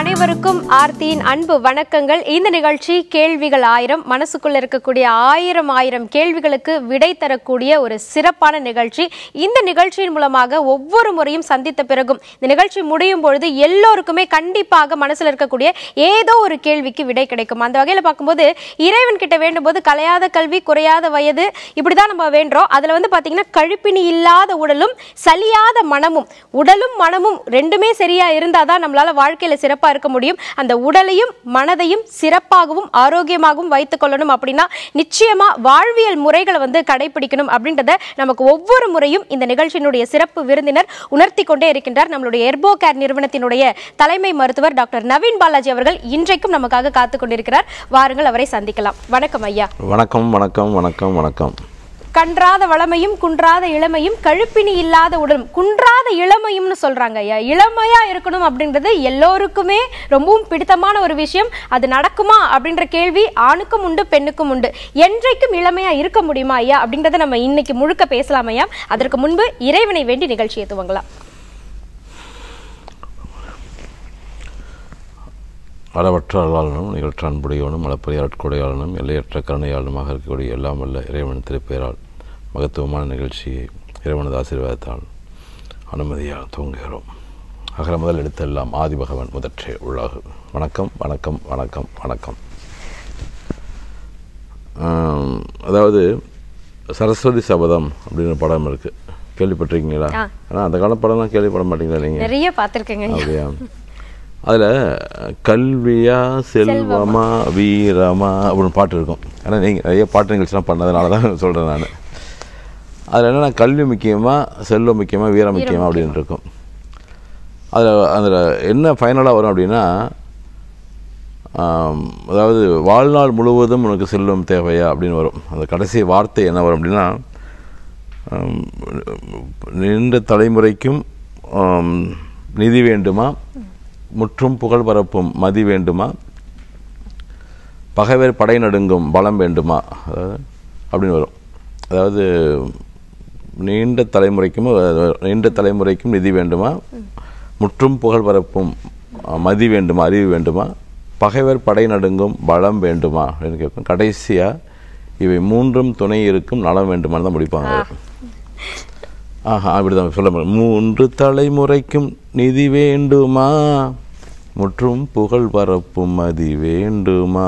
அனைவருக்கும் ஆர்த்தியின் அன்பு வணக்கங்கள். இந்த நிகழ்ச்சி கேள்விகள் 1000, மனசுக்குள்ள இருக்கக்கூடிய 1000 கேள்விகளுக்கு விடை தரக்கூடிய ஒரு சிறப்பான நிகழ்ச்சி. இந்த நிகழ்ச்சியின் மூலமாக ஒவ்வொரு முறையும் சந்தித்த பிறகும் இந்த நிகழ்ச்சி முடியும் பொழுது எல்லோருக்குமே கண்டிப்பாக மனசுல இருக்கக்கூடிய ஏதோ ஒரு கேள்விக்கு விடை கிடைக்கும். அந்த வகையில பார்க்கும்போது இறைவன் கிட்ட வேண்டும் போது கலையாத கல்வி, குறையாத வயது, இப்படிதான் நம்ம வேண்டோம். அதுல வந்து பாத்தீங்கன்னா கழிப்பினி இல்லாத உடலும் சலியாத மனமும், உடலும் மனமும் ரெண்டுமே சரியா இருந்தாதான் நம்மளால வாழ்க்கையில சிறப்பா இருக்க முடியும். அந்த உடலையும் மனதையும் சிறப்பாகவும் ஆரோக்கியமாகவும் வைத்துக் கொள்ளணும் அப்படின்னா நிச்சயமா வாழ்வியல் முறைகளை வந்து கடைபிடிக்கணும் அப்படின்றத நமக்கு ஒவ்வொரு முறையும் இந்த நிகழ்ச்சியினுடைய சிறப்பு விருந்தினர் உணர்த்தி கொண்டே இருக்கின்றார். நம்மளுடைய ஹெர்போகேர் நிறுவனத்தினுடைய தலைமை மருத்துவர் டாக்டர் நவீன் பாலாஜி அவர்கள் இன்றைக்கும் நமக்காக காத்துக் கொண்டிருக்கிறார். வாருங்கள், அவரை சந்திக்கலாம். வணக்கம் ஐயா. வணக்கம் வணக்கம் வணக்கம் வணக்கம். கன்றாத வளமையும் குன்றாத இளமையும், கழுப்பினி இல்லாத உடலும் குன்றாத இளமையும்னு சொல்றாங்க ஐயா. இளமையா இருக்கணும் அப்படின்றது எல்லோருக்குமே ரொம்பவும் பிடித்தமான ஒரு விஷயம். அது நடக்குமா அப்படின்ற கேள்வி ஆணுக்கும் உண்டு, பெண்ணுக்கும் உண்டு. என்றைக்கும் இளமையா இருக்க முடியுமா ஐயா அப்படின்றத நம்ம இன்னைக்கு முழுக்க பேசலாம் ஐயா. அதற்கு முன்பு இறைவனை வேண்டி நிகழ்ச்சியை துவங்கலாம். அளவற்ற அருளாளனும் நிகழ்ற்ற அன்புடையவனும் அளப்பரிய ஆட்கொடையாளனும் எல்லையற்ற கருணையாளனுமாக இருக்கக்கூடிய எல்லாம் வல்ல இறைவன் திருப்பெயரால் மகத்துவமான நிகழ்ச்சியை இறைவனது ஆசீர்வாதத்தால் அனுமதியாக துவங்குகிறோம். அகர முதல் எடுத்தெல்லாம் ஆதி பகவன் முதற்றே உள்ளாகு. வணக்கம் வணக்கம் வணக்கம் வணக்கம். அதாவது சரஸ்வதி சபதம் அப்படின்னு படம் இருக்குது, கேள்விப்பட்டிருக்கீங்களா? ஆனால் அந்த கால படம்லாம் கேள்விப்பட மாட்டீங்களா நீங்கள்? நிறைய பார்த்துருக்கேங்க. அப்படியா? அதில் கல்வியா செல்வமா வீரமா அப்படின்னு பாட்டு இருக்கும். ஏன்னா நீங்கள் நிறைய பாட்டு நிகழ்ச்சிலாம் பண்ணதுனால தான் சொல்கிறேன் நான். அதில் என்னென்னா கல்வி முக்கியமாக, செல்வம் முக்கியமாக, வீரம் முக்கியமாக அப்படின்னு இருக்கும். அதில் என்ன ஃபைனலாக வரும் அப்படின்னா, அதாவது வாழ்நாள் முழுவதும் உனக்கு செல்வம் தேவையா அப்படின்னு வரும். அந்த கடைசி வார்த்தை என்ன வரும் அப்படின்னா, நீண்ட தலைமுறைக்கும் நிதி வேண்டுமா, முற்றும் புகழ் பரப்பும் மதி வேண்டுமா, பகைவர் படை நடுங்கும் பலம் வேண்டுமா, அதாவது அப்படின்னு வரும். அதாவது நீண்ட தலைமுறைக்கும் நிதி வேண்டுமா, முற்றும் புகழ் பரப்பும் மதி வேண்டுமா, அறிவு வேண்டுமா, பகைவர் படை நடுங்கும் பலம் வேண்டுமா அப்படின்னு கேட்கும். கடைசியாக இவை மூன்றும் துணை இருக்கும் நலம் வேண்டுமான்னு தான் முடிப்பாங்க. அப்படிதான் சொல்ல முடியும். 3 தலைமுறைக்கும் நிதி வேண்டுமா, முற்றும் புகழ் பரப்பும் மதி வேண்டுமா,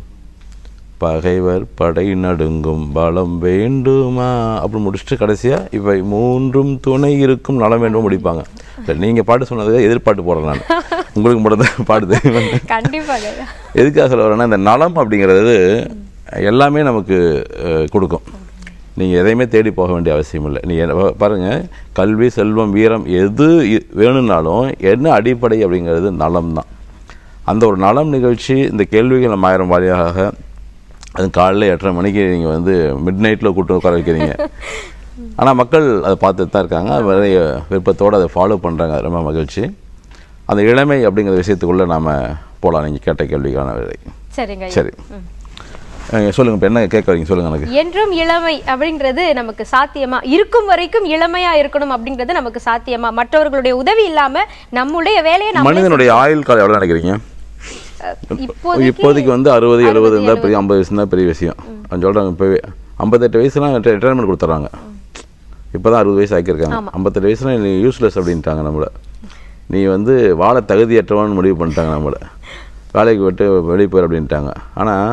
பகைவர் படை நடுங்கும் பலம் வேண்டுமா அப்படி முடிச்சுட்டு கடைசியாக இவை மூன்றும் துணை இருக்கும் நலம் வேண்டும் முடிப்பாங்க. நீங்கள் பாட்டு சொன்னதுக்கு எதிர்பார்த்து போடுறேன் நான். உங்களுக்கு மட்டும் தான் பாடுது. கண்டிப்பாக. எதுக்காக சொல்ல வரேன்னா, இந்த நலம் அப்படிங்கிறது எல்லாமே நமக்கு கொடுக்கும். நீங்கள் எதையுமே தேடி போக வேண்டிய அவசியம் இல்லை. நீங்கள் பாருங்கள், கல்வி செல்வம் வீரம் எது வேணும்னாலும் என்ன அடிப்படை அப்படிங்கிறது நலம் தான். அந்த ஒரு நலம் நிகழ்ச்சி இந்த கேள்விகள் நம்ம 1000 வாரியாக, அது காலையில் 8:30 மணிக்கு நீங்கள் வந்து மிட் நைட்டில் கூட்டு உட்கார வைக்கிறீங்க. ஆனால் மக்கள் அதை பார்த்துட்டு தான் இருக்காங்க, நிறைய விருப்பத்தோடு அதை ஃபாலோ பண்ணுறாங்க. ரொம்ப மகிழ்ச்சி. அந்த இளமை அப்படிங்கிற விஷயத்துக்குள்ளே நாம் போகலாம். நீங்கள் கேட்ட கேள்விக்கான விடை. சரிங்க. சரி, சொல்லுங்க. இப்போ என்ன கேட்க வரீங்க சொல்லுங்க. எனக்கு என்றும் இளமை அப்படின்றது நமக்கு சாத்தியமா? இருக்கும் வரைக்கும் இளமையா இருக்கணும் அப்படின்றது நமக்கு சாத்தியமா? மற்றவர்களுடைய உதவி இல்லாம நம்முடைய வேலையை மனிதனுடைய ஆயுள் காலம் எவ்வளவு நினைக்கிறீங்க? இப்போதைக்கு வந்து 60 70 இருந்தால் பெரிய, 50 வயசு தான் பெரிய விஷயம். அவங்க சொல்றாங்க இப்போவே 58 வயசுலாம் ரிட்டையர்மெண்ட் கொடுத்துட்றாங்க. இப்போதான் 60 வயசு ஆக்கியிருக்காங்க. 58 வயசுலாம் நீ யூஸ்லெஸ் அப்படின்ட்டாங்க. நம்மளை நீ வந்து வாழ தகுதியற்றவன்னு முடிவு பண்ணிட்டாங்க. நம்மளை வேலைக்கு விட்டு வெளியே போயிரு அப்படின்ட்டாங்க. ஆனால்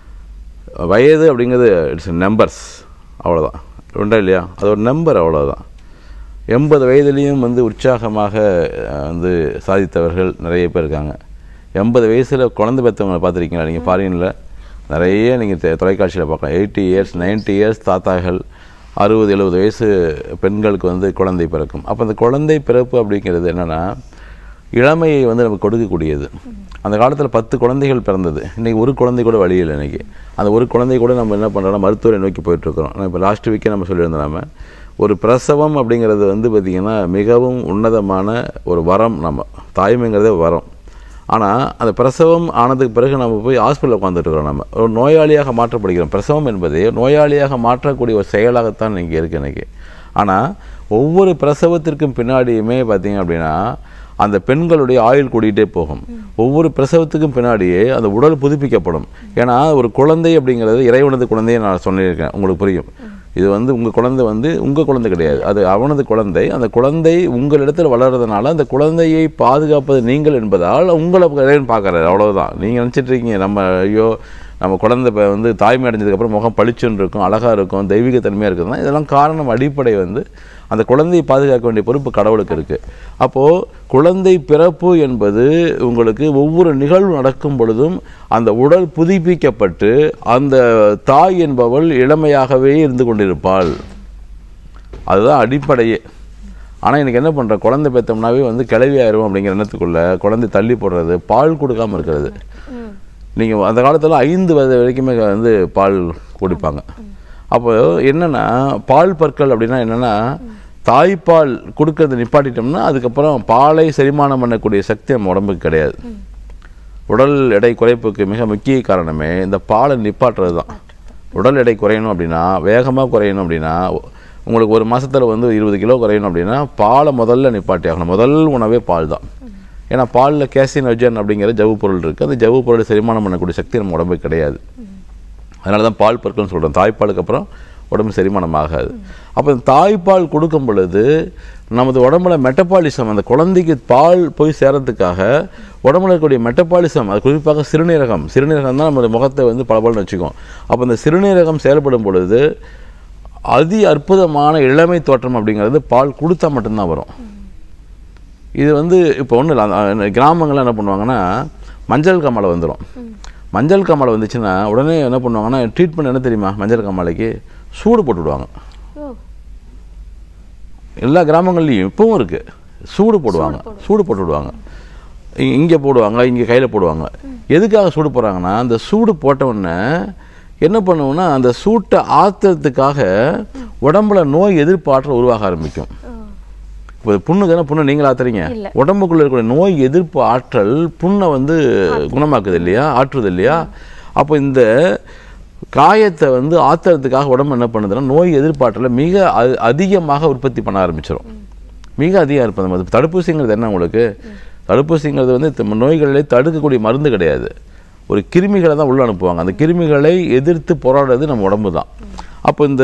வயது அப்படிங்கிறது இட்ஸ் நம்பர்ஸ், அவ்வளோதான். உண்டா இல்லையா? அது ஒரு நம்பர், அவ்வளோதான். 80 வயதுலேயும் வந்து உற்சாகமாக வந்து சாதித்தவர்கள் நிறைய பேர் இருக்காங்க. 80 வயசில் குழந்தை பெற்றவங்களை பார்த்துருக்கீங்களா? நீங்கள் ஃபாரினில் நிறைய நீங்கள் தொலைக்காட்சியில் பார்க்கலாம். 80 இயர்ஸ் 90 இயர்ஸ் தாத்தாக்கள், 60 70 வயசு பெண்களுக்கு வந்து குழந்தை பிறக்கும். அப்போ அந்த குழந்தை பிறப்பு அப்படிங்கிறது என்னென்னா, இளமையை வந்து நமக்கு கொடுக்கக்கூடியது. அந்த காலத்தில் 10 குழந்தைகள் பிறந்தது. இன்றைக்கி ஒரு குழந்தை கூட வழியில். இன்றைக்கி அந்த ஒரு குழந்தை கூட நம்ம என்ன பண்ணுறோம்னா மருத்துவரை நோக்கி போயிட்டுருக்கிறோம். இப்போ லாஸ்ட் வீக்கே நம்ம சொல்லியிருந்தோம், நம்ம ஒரு பிரசவம் அப்படிங்கிறது வந்து பார்த்திங்கன்னா மிகவும் உன்னதமான ஒரு வரம். நம்ம தாய்மைங்கிறதே வரம். ஆனால் அந்த பிரசவம் ஆனதுக்கு பிறகு நம்ம போய் ஹாஸ்பிட்டலில் உட்காந்துட்டுருக்கிறோம். நம்ம ஒரு நோயாளியாக மாற்றப்படுகிறோம். பிரசவம் என்பதே நோயாளியாக மாற்றக்கூடிய ஒரு செயலாகத்தான் இன்றைக்கி இருக்குது இன்றைக்கி. ஆனால் ஒவ்வொரு பிரசவத்திற்கும் பின்னாடியுமே பார்த்திங்க அப்படின்னா அந்த பெண்களுடைய ஆயுள் கூடிட்டே போகும். ஒவ்வொரு பிரசவத்துக்கும் பின்னாடியே அந்த உடல் புதுப்பிக்கப்படும். ஏன்னா ஒரு குழந்தை அப்படிங்கிறது இறைவனது குழந்தையை நான் சொல்லியிருக்கேன், உங்களுக்கு புரியும். இது வந்து உங்கள் குழந்தை வந்து உங்கள் குழந்தை கிடையாது, அது அவனது குழந்தை. அந்த குழந்தை உங்களிடத்தில் வளர்றதுனால அந்த குழந்தையை பாதுகாப்பது நீங்கள் என்பதால் உங்களை இறைவன் பார்க்குறாரு, அவ்வளவுதான். நீங்கள் நினச்சிட்டு இருக்கீங்க நம்ம ஐயோ நம்ம குழந்தை வந்து தாய்மை அடைஞ்சதுக்கப்புறம் முகம் பளிச்சுன்னு இருக்கும், அழகாக இருக்கும், தெய்வீகத்தன்மையாக இருக்குதுன்னா இதெல்லாம் காரணம் அடிப்படை வந்து அந்த குழந்தையை பாதுகாக்க வேண்டிய பொறுப்பு கடவுளுக்கு இருக்குது. அப்போது குழந்தை பிறப்பு என்பது உங்களுக்கு ஒவ்வொரு நிகழ்வு நடக்கும் பொழுதும் அந்த உடல் புதுப்பிக்கப்பட்டு அந்த தாய் என்பவள் இளமையாகவே இருந்து கொண்டிருப்பாள். அதுதான் அடிப்படையே. ஆனால் எனக்கு என்ன பண்ணுற, குழந்தை பெற்றோம்னாவே வந்து கிளவி ஆயிரும் அப்படிங்கிற எண்ணத்துக்குள்ள குழந்தை தள்ளி போடுறது, பால் கொடுக்காமல் இருக்கிறது. நீங்கள் அந்த காலத்தில் 5 வயது வரைக்குமே வந்து பால் குடிப்பாங்க. அப்போ என்னென்னா பால் பற்கள் அப்படின்னா என்னென்னா, தாய்ப்பால் கொடுக்கறது நிப்பாட்டிட்டோம்னா அதுக்கப்புறம் பாலை செரிமானம் பண்ணக்கூடிய சக்தி நம்ம உடம்புக்கு கிடையாது. உடல் எடை குறைப்புக்கு மிக முக்கிய காரணமே இந்த பாலை நிப்பாட்டுறது தான். உடல் எடை குறையணும் அப்படின்னா, வேகமாக குறையணும் அப்படின்னா, உங்களுக்கு ஒரு மாதத்தில் வந்து 20 கிலோ குறையணும் அப்படின்னா பாலை முதல்ல நிப்பாட்டி ஆகணும். முதல் உணவே பால் தான். ஏன்னா பாலில் கேசினோஜன் அப்படிங்கிற ஜவ்வு பொருள் இருக்குது. அந்த ஜவ்வு பொருளை செரிமானம் பண்ணக்கூடிய சக்தி நம்ம உடம்புக்கு கிடையாது. அதனால தான் பால் பற்கள்னு சொல்கிறோம். தாய்ப்பாலுக்கு அப்புறம் உடம்பு செரிமானம் ஆகாது. அப்போ தாய்ப்பால் கொடுக்கும் பொழுது நமது உடம்புல மெட்டபாலிசம், அந்த குழந்தைக்கு பால் போய் சேரத்துக்காக உடம்புல இருக்கக்கூடிய மெட்டபாலிசம், அது குறிப்பாக சிறுநீரகம் தான் நம்ம முகத்தை வந்து பலபலன்னு வச்சுக்கோம். அப்போ இந்த சிறுநீரகம் செயல்படும் பொழுது அதி அற்புதமான இளமை தோற்றம் அப்படிங்கிறது பால் கொடுத்தா மட்டும்தான் வரும். இது வந்து இப்போ ஒன்றும் இல்லை, கிராமங்கள்லாம் என்ன பண்ணுவாங்கன்னா மஞ்சள் காமாலை வந்துடும். மஞ்சள் காமாலை வந்துச்சுன்னா உடனே என்ன பண்ணுவாங்கன்னா ட்ரீட்மெண்ட் என்ன தெரியுமா, மஞ்சள் காமாலைக்கு சூடு போட்டுவிடுவாங்க. எல்லா கிராமங்கள்லேயும் இப்பவும் இருக்குது, சூடு போடுவாங்க. சூடு போட்டு விடுவாங்க, இங்கே போடுவாங்க, இங்கே கையில் போடுவாங்க. எதுக்காக சூடு போடுறாங்கன்னா, அந்த சூடு போட்டவுடனே என்ன பண்ணுவோம்னா அந்த சூட்டை ஆற்றுறதுக்காக உடம்புல நோய் எதிர்ப்பு ஆற்றல் உருவாக ஆரம்பிக்கும். இப்போ புண்ணு நீங்கள் ஆத்துறீங்க, உடம்புக்குள்ள இருக்கிற நோய் எதிர்ப்பு ஆற்றல் புண்ணை வந்து குணமாக்குது இல்லையா, ஆற்றுது இல்லையா. அப்போ இந்த காயத்தை வந்து ஆத்துறதுக்காக உடம்பு என்ன பண்ணுதுன்னா நோய் எதிர்ப்பாற்றலை மிக அதிகமாக உற்பத்தி பண்ண ஆரம்பிச்சிடும். மிக அதிகம் இருப்பது. அது தடுப்பூசிங்கிறது என்ன, உங்களுக்கு தடுப்பூசிங்கிறது வந்து நோய்களை தடுக்கக்கூடிய மருந்து கிடையாது, ஒரு கிருமிகளை தான் உள்ள அனுப்புவாங்க. அந்த கிருமிகளை எதிர்த்து போராடுறது நம்ம உடம்பு தான். அப்போ இந்த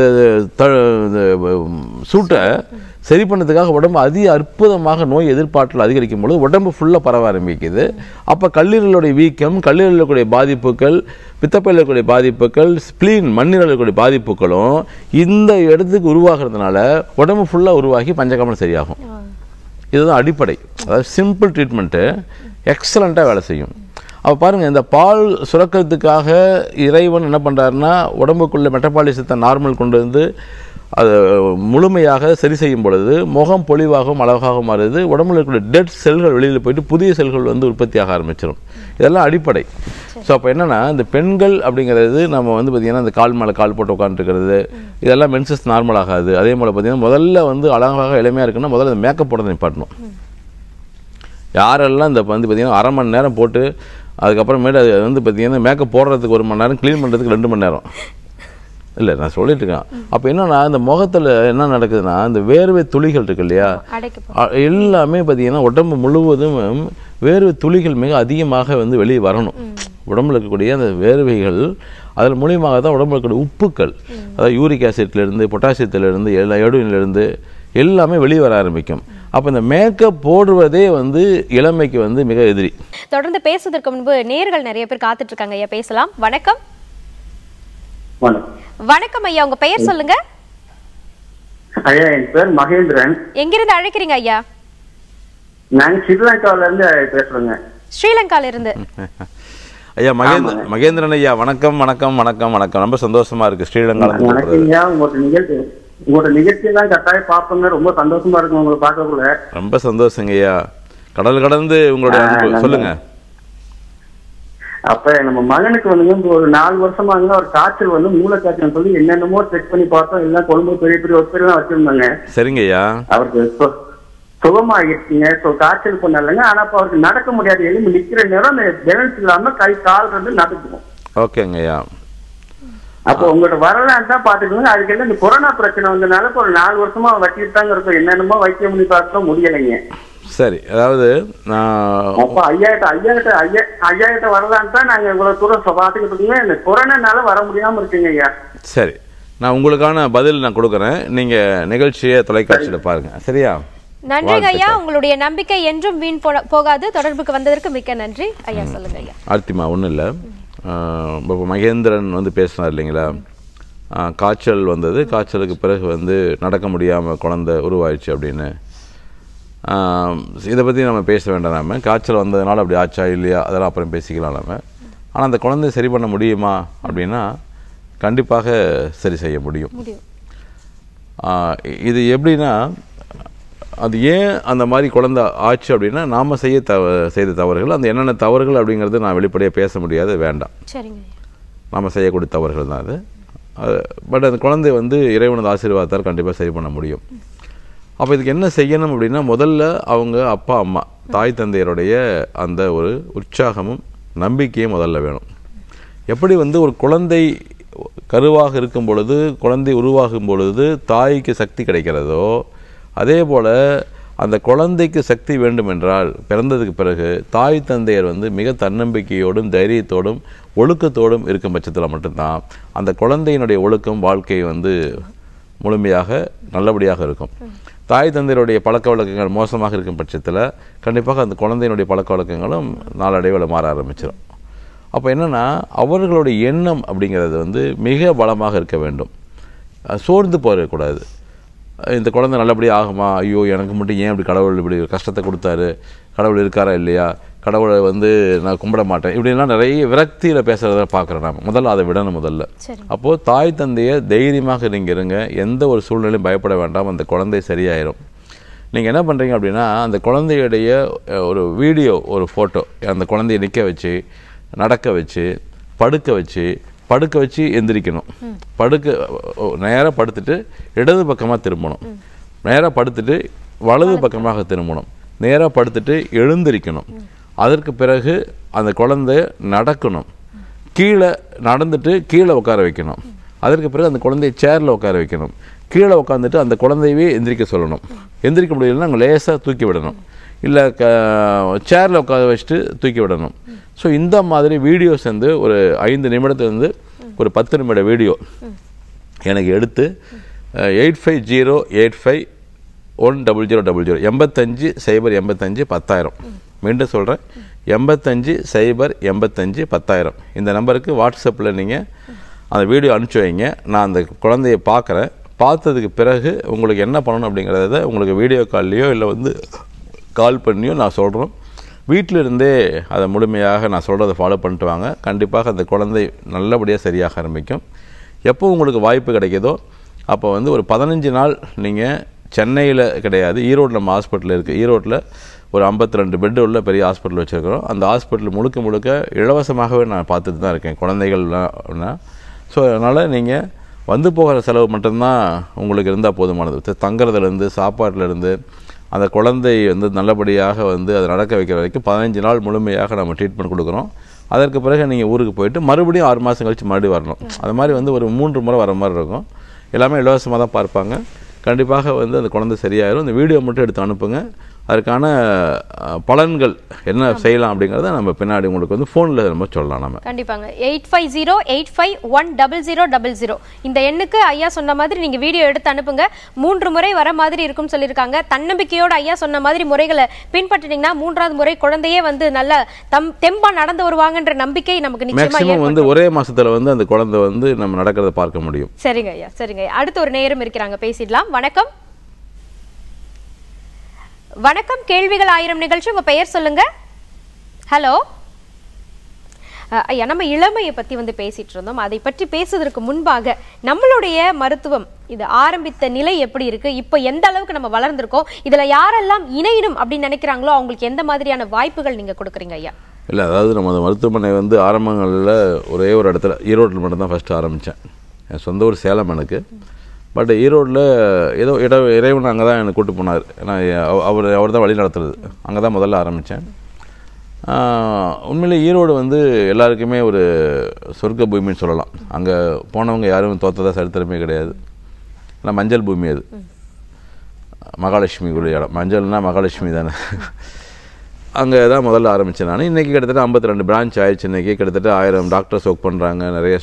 சூட்டை சரி பண்ணதுக்காக உடம்பு அற்புதமாக நோய் எதிர்ப்பாற்றல் அதிகரிக்கும் பொழுது உடம்பு ஃபுல்லாக பரவ ஆரம்பிக்குது. அப்போ கல்லீரலுடைய வீக்கம், கல்லீரலில் இருக்கக்கூடிய பாதிப்புகள், பித்தப்பையில் இருக்கக்கூடிய பாதிப்புகள், ஸ்பிளீன் மண்ணீரல் இருக்கக்கூடிய பாதிப்புகளும் இந்த இடத்துக்கு உருவாகிறதுனால உடம்பு ஃபுல்லாக உருவாகி பஞ்சகமலம் சரியாகும். இதுதான் அடிப்படை. அதாவது சிம்பிள் ட்ரீட்மெண்ட்டு எக்ஸலண்ட்டாக வேலை செய்யும். அப்போ பாருங்கள், இந்த பால் சுரக்கிறதுக்காக இறைவன் என்ன பண்ணுறாருன்னா உடம்புக்குள்ள மெட்டபாலிசத்தை நார்மல் கொண்டு வந்து அது முழுமையாக சரி செய்யும் பொழுது முகம் பொலிவாகவும் அழகாகவும் மாறுது. உடம்புல இருக்கிற டெட் செல்கள் வெளியில் போயிட்டு புதிய செல்கள் வந்து உற்பத்தியாக ஆரம்பிச்சிடும். இதெல்லாம் அடிப்படை. ஸோ அப்போ என்னென்னா இந்த பெண்கள் அப்படிங்கிறது நம்ம வந்து பார்த்திங்கன்னா இந்த கால் மேலே கால் போட்டு உட்காந்துருக்கிறது, இதெல்லாம் மென்சஸ் நார்மல் ஆகாது. அதே போல் பார்த்திங்கன்னா முதல்ல வந்து அழகாக இளமையாக இருக்குன்னா முதல்ல இந்த மேக்கப் போடுறதை நிப்பாட்டணும். யாரெல்லாம் இந்த வந்து பார்த்திங்கன்னா 1/2 மணி நேரம் போட்டு அதுக்கப்புறமேட்டு அது வந்து பார்த்திங்கன்னா மேக்கப் போடுறதுக்கு 1 மணி நேரம், க்ளீன் பண்ணுறதுக்கு 2 மணி நேரம் இல்லை, நான் சொல்லிட்டு இருக்கேன். அப்போ என்னன்னா இந்த முகத்தில் என்ன நடக்குதுன்னா இந்த வேர்வை துளிகள் இருக்கு இல்லையா, எல்லாமே பார்த்தீங்கன்னா உடம்பு முழுவதும் வேர்வை துளிகள் மிக அதிகமாக வந்து வெளியே வரணும். உடம்புல இருக்கக்கூடிய அந்த வேர்வைகள் அதன் மூலியமாக தான் உடம்புல இருக்கக்கூடிய உப்புக்கள், அதாவது யூரிக் ஆசிட்லேருந்து, பொட்டாசியத்திலேருந்து, யோடின்லேருந்து எல்லாமே வெளியே வர ஆரம்பிக்கும். அப்போ இந்த மேக்கப் போடுவதே வந்து இளமைக்கு வந்து மிக எதிரி. தொடர்ந்து பேசுவதற்கு முன்பு நேயர்கள் நிறைய பேர் காத்துட்டு இருக்காங்க. ஐயா பேசலாம். வணக்கம். வணக்கம் ஐயா, உங்க பெயர் சொல்லுங்க. ஐயா என் பேர் மகேந்திரன். எங்கிருந்து அழைக்கிறீங்க ஐயா? நான் ஸ்ரீலங்கால இருந்து பேசுறேங்க. ஸ்ரீலங்கால இருந்து. ஐயா மகேந்திரன் ஐயா, வணக்கம் வணக்கம் வணக்கம் வணக்கம். ரொம்ப சந்தோஷமா இருக்கு ஸ்ரீலங்கால. உங்களோட நிகழ்ச்சியெல்லாம் கட்டாயம் பார்ப்போங்க, ரொம்ப சந்தோஷமா இருக்கு உங்களை பார்க்கக்குள்ள. ரொம்ப சந்தோஷங்க ஐயா, கடல் கடந்து உங்களுடைய சொல்லுங்க. அப்ப நம்ம மகனுக்கு வந்து ஒரு 4 வருஷமாங்க ஒரு காய்ச்சல் வந்து மூளை காய்ச்சல் சொல்லி என்னென்னமோ செக் பண்ணி பார்த்தோம், எல்லாம் கொழும்பு பெரிய பெரிய ஹாஸ்பிட்டல் வச்சிருந்தாங்க. சரிங்க ஐயா, அவருக்கு சுகமாகிடுச்சுங்க. காய்ச்சல் பண்ணலங்க. ஆனா அப்ப அவருக்கு நடக்க முடியாது, எலும்பு நிக்கிற நேரம் அந்த பேலன்ஸ் இல்லாம கை கால் வந்து நடக்கும். ஓகேங்க ஐயா. அப்போ உங்கள்ட்ட வரலான்னு தான் பாத்துக்கோங்க. அதுக்கு இந்த கொரோனா பிரச்சனை வந்ததுனால ஒரு 4 வருஷமா வச்சிட்டாங்க இருக்கும், என்னென்னமோ வைத்தியம் பண்ணி பார்க்க முடியலைங்க. சரி, அதாவது நான் அப்போ 5000 வரலான்னு தான் நாங்கள் இவ்வளோ தூரம் பார்த்துக்கிட்டு இருக்கோங்க. இந்த கொரோனானால வர முடியாமல் இருக்குங்க ஐயா. சரி, நான் உங்களுக்கான பதில் நான் கொடுக்குறேன். நீங்கள் நிகழ்ச்சியை தொலைக்காட்சியில் பாருங்கள். சரியா? நன்றி ஐயா. உங்களுடைய நம்பிக்கை என்றும் வீண் போகாது. தொடர்புக்கு வந்ததற்கு மிக்க நன்றி ஐயா. சொல்லுங்க ஐயா. ஆர்த்திமா, ஒன்றும் இல்லை. இப்போ மகேந்திரன் வந்து பேசினார் இல்லைங்களா, காய்ச்சல் வந்தது, காய்ச்சலுக்கு பிறகு வந்து நடக்க முடியாமல் குழந்தை உருவாயிடுச்சு அப்படின்னு. இதை பற்றி நம்ம பேச வேண்டாம். நம்ம காய்ச்சல் வந்ததுனால அப்படி ஆச்சா இல்லையா அதெல்லாம் அப்புறம் பேசிக்கலாம் நம்ம. ஆனால் அந்த குழந்தைய சரி பண்ண முடியுமா அப்படின்னா கண்டிப்பாக சரி செய்ய முடியும். இது எப்படின்னா, அது ஏன் அந்த மாதிரி குழந்தை ஆச்சு அப்படின்னா நாம் செய்த தவறுகள், அந்த என்னென்ன தவறுகள் அப்படிங்கிறது நான் வெளிப்படையாக பேச முடியாது, வேண்டாம். நாம் செய்யக்கூடிய தவறுகள் தான் அது. பட் அந்த குழந்தை வந்து இறைவனது ஆசீர்வாதத்தால் கண்டிப்பாக சரி பண்ண முடியும். அப்போ இதுக்கு என்ன செய்யணும் அப்படின்னா, முதல்ல அவங்க அப்பா அம்மா தாய் தந்தையருடைய அந்த ஒரு உற்சாகமும் நம்பிக்கையும் முதல்ல வேணும். எப்படி வந்து ஒரு குழந்தை கருவாக இருக்கும் பொழுது, குழந்தை உருவாகும் பொழுது தாய்க்கு சக்தி கிடைக்கிறதோ, அதே போல் அந்த குழந்தைக்கு சக்தி வேண்டுமென்றால் பிறந்ததுக்கு பிறகு தாய் தந்தையர் வந்து மிக தன்னம்பிக்கையோடும் தைரியத்தோடும் ஒழுக்கத்தோடும் இருக்கும் பட்சத்தில் மட்டும்தான் அந்த குழந்தையினுடைய ஒழுக்கம் வாழ்க்கை வந்து முழுமையாக நல்லபடியாக இருக்கும். தாய் தந்தையருடைய பழக்க வழக்கங்கள் மோசமாக இருக்கும் பட்சத்தில் கண்டிப்பாக அந்த குழந்தையினுடைய பழக்க வழக்கங்களும் நாளடைவில் மாற ஆரம்பிச்சிடும். அப்போ என்னென்னா, அவர்களுடைய எண்ணம் அப்படிங்கிறது வந்து மிக பலமாக இருக்க வேண்டும். சோர்ந்து போகக்கூடாது. இந்த குழந்தை நல்லபடியாக ஆகுமா, ஐயோ எனக்கு மட்டும் ஏன் இப்படி கடவுள் இப்படி கஷ்டத்தை கொடுத்தாரு, கடவுள் இருக்காரா இல்லையா, கடவுளை வந்து நான் கும்பிட மாட்டேன், இப்படிலாம் நிறைய விரக்தியில் பேசுகிறத பார்க்குறேன். நாம் முதல்ல அதை விடணும். முதல்ல அப்போது தாய் தந்தையை தைரியமாக நீங்கள் இருங்க, எந்த ஒரு சூழ்நிலையும் பயப்பட வேண்டாம், அந்த குழந்தை சரியாயிடும். நீங்கள் என்ன பண்ணுறீங்க அப்படின்னா, அந்த குழந்தையுடைய ஒரு வீடியோ, ஒரு ஃபோட்டோ, அந்த குழந்தைய நிற்க வச்சு, நடக்க வச்சு, படுக்க வச்சு எந்திரிக்கணும். நேராக படுத்துட்டு இடது பக்கமாக திரும்பணும், நேராக படுத்துட்டு வலது பக்கமாக திரும்பணும், நேராக படுத்துட்டு எழுந்திரிக்கணும். அதற்கு பிறகு அந்த குழந்தை நடக்கணும், கீழே நடந்துட்டு கீழே உட்கார வைக்கணும். அதற்கு பிறகு அந்த குழந்தைய சேரில் உட்கார வைக்கணும். கீழே உட்காந்துட்டு அந்த குழந்தையவே எந்திரிக்க சொல்லணும். எந்திரிக்க முடியலன்னா அங்கே லேசாக தூக்கி விடணும், இல்லை சேரில் உட்கார வச்சுட்டு தூக்கி விடணும். ஸோ இந்த மாதிரி வீடியோஸ் வந்து ஒரு 5 நிமிடத்துலேருந்து ஒரு 10 நிமிட வீடியோ எனக்கு எடுத்து 8508510000 850851001000 மீண்டும் சொல்கிறேன், 850851001000 இந்த நம்பருக்கு வாட்ஸ்அப்பில் நீங்கள் அந்த வீடியோ அனுப்பிச்சி வைங்க. நான் அந்த குழந்தைய பார்க்குறேன். பார்த்ததுக்கு பிறகு உங்களுக்கு என்ன பண்ணணும் அப்படிங்கிறத உங்களுக்கு வீடியோ கால்லையோ இல்லை வந்து கால் பண்ணியோ நான் சொல்கிறோம். வீட்டில் இருந்தே அதை முழுமையாக நான் சொல்கிறத ஃபாலோ பண்ணிட்டு வாங்க. கண்டிப்பாக அந்த குழந்தை நல்லபடியாக சரியாக ஆரம்பிக்கும். எப்போ உங்களுக்கு வாய்ப்பு கிடைக்கிதோ அப்போ வந்து ஒரு 15 நாள் நீங்கள் சென்னையில் கிடையாது, ஈரோடு நம்ம ஹாஸ்பிட்டல் இருக்குது. ஈரோட்டில் ஒரு 52 பெட்டு உள்ள பெரிய ஹாஸ்பிட்டல் வச்சுருக்கிறோம். அந்த ஹாஸ்பிட்டல் முழுக்க இலவசமாகவே நான் பார்த்துட்டு தான் இருக்கேன் குழந்தைகள்னா. ஸோ அதனால் நீங்கள் வந்து போகிற செலவு மட்டும்தான் உங்களுக்கு இருந்தால் போதுமானது. தங்குறதுலேருந்து சாப்பாட்டிலேருந்து அந்த குழந்தை வந்து நல்லபடியாக வந்து அதை நடக்க வைக்கிற வரைக்கும் 15 நாள் முழுமையாக நம்ம ட்ரீட்மெண்ட் கொடுக்குறோம். அதற்கு பிறகு நீங்கள் ஊருக்கு போயிட்டு மறுபடியும் 6 மாதம் கழித்து மறுபடியும் வரணும். அது மாதிரி வந்து ஒரு 3 முறை வர மாதிரி இருக்கும். எல்லாமே இலவசமாக தான் பார்ப்பாங்க. கண்டிப்பாக வந்து அந்த குழந்தை சரியாயிரும். இந்த வீடியோ மட்டும் எடுத்து அனுப்புங்க. அதற்கான பலன்கள் என்ன செய்யலாம் அப்படிங்கிறத நம்ம பின்னாடி உங்களுக்கு வந்து ஃபோனில் நம்ம சொல்லலாம். நம்ம கண்டிப்பாங்க 8508510000 இந்த எண்ணுக்கு ஐயா சொன்ன மாதிரி நீங்கள் வீடியோ எடுத்து அனுப்புங்க. 3 முறை வர மாதிரி இருக்கும்னு சொல்லியிருக்காங்க. தன்னம்பிக்கையோடு ஐயா சொன்ன மாதிரி முறைகளை பின்பற்றினீங்கன்னா 3ஆவது முறை குழந்தையே வந்து நல்ல தெம்பா நடந்து வருவாங்கன்ற நம்பிக்கை நமக்கு நிச்சயமா வந்து ஒரே மாசத்துல வந்து அந்த குழந்தை வந்து நம்ம நடக்கிறத பார்க்க முடியும். சரிங்க ஐயா, சரிங்க. அடுத்து ஒரு நேரம் இருக்கிறாங்க, பேசிடலாம். வணக்கம். வணக்கம், கேள்விகள் 1000 நிகழ்ச்சி. உங்க பெயர் சொல்லுங்க. ஹலோ ஐயா, நம்ம இளமையை பத்தி வந்து பேசிட்டு இருந்தோம். அதை பற்றி பேசுவதற்கு முன்பாக நம்மளுடைய மருத்துவம் இது ஆரம்பித்த நிலை எப்படி இருக்கு, இப்போ எந்த அளவுக்கு நம்ம வளர்ந்திருக்கோம், இதுல யாரெல்லாம் இணையணும் அப்படின்னு நினைக்கிறாங்களோ அவங்களுக்கு எந்த மாதிரியான வாய்ப்புகள் நீங்க கொடுக்குறீங்க ஐயா? இல்லை, அதாவது நம்ம அந்த மருத்துவமனை வந்து ஆரம்பங்களில் ஒரே ஒரு இடத்துல ஈரோட்டில் மட்டும்தான் ஃபஸ்ட்டு ஆரம்பித்தேன். என் சொந்த ஊர் சேலம் எனக்கு. பட் ஈரோட்டில் ஏதோ இறைவன் அங்கே தான் எனக்கு கூப்பிட்டு போனார். ஏன்னா அவர் தான் வழி நடத்துறது. அங்கே தான் முதல்ல ஆரம்பித்தேன். உண்மையிலே ஈரோடு வந்து எல்லாருக்குமே ஒரு சொர்க்க பூமின்னு சொல்லலாம். அங்கே போனவங்க யாரும் தோற்றதா சரித்திரமே கிடையாது. ஆனால் மஞ்சள் பூமி அது. மகாலட்சுமி உள்ள இடம். மஞ்சள்னா மகாலட்சுமி தானே. அங்கே தான் முதல்ல ஆரம்பித்தேன் நான். இன்றைக்கி கிட்டத்தட்ட 52 பிரான்ச் ஆயிடுச்சு. இன்றைக்கி கிட்டத்தட்ட 1000 டாக்டர்ஸ் ஒர்க் பண்ணுறாங்க. நிறைய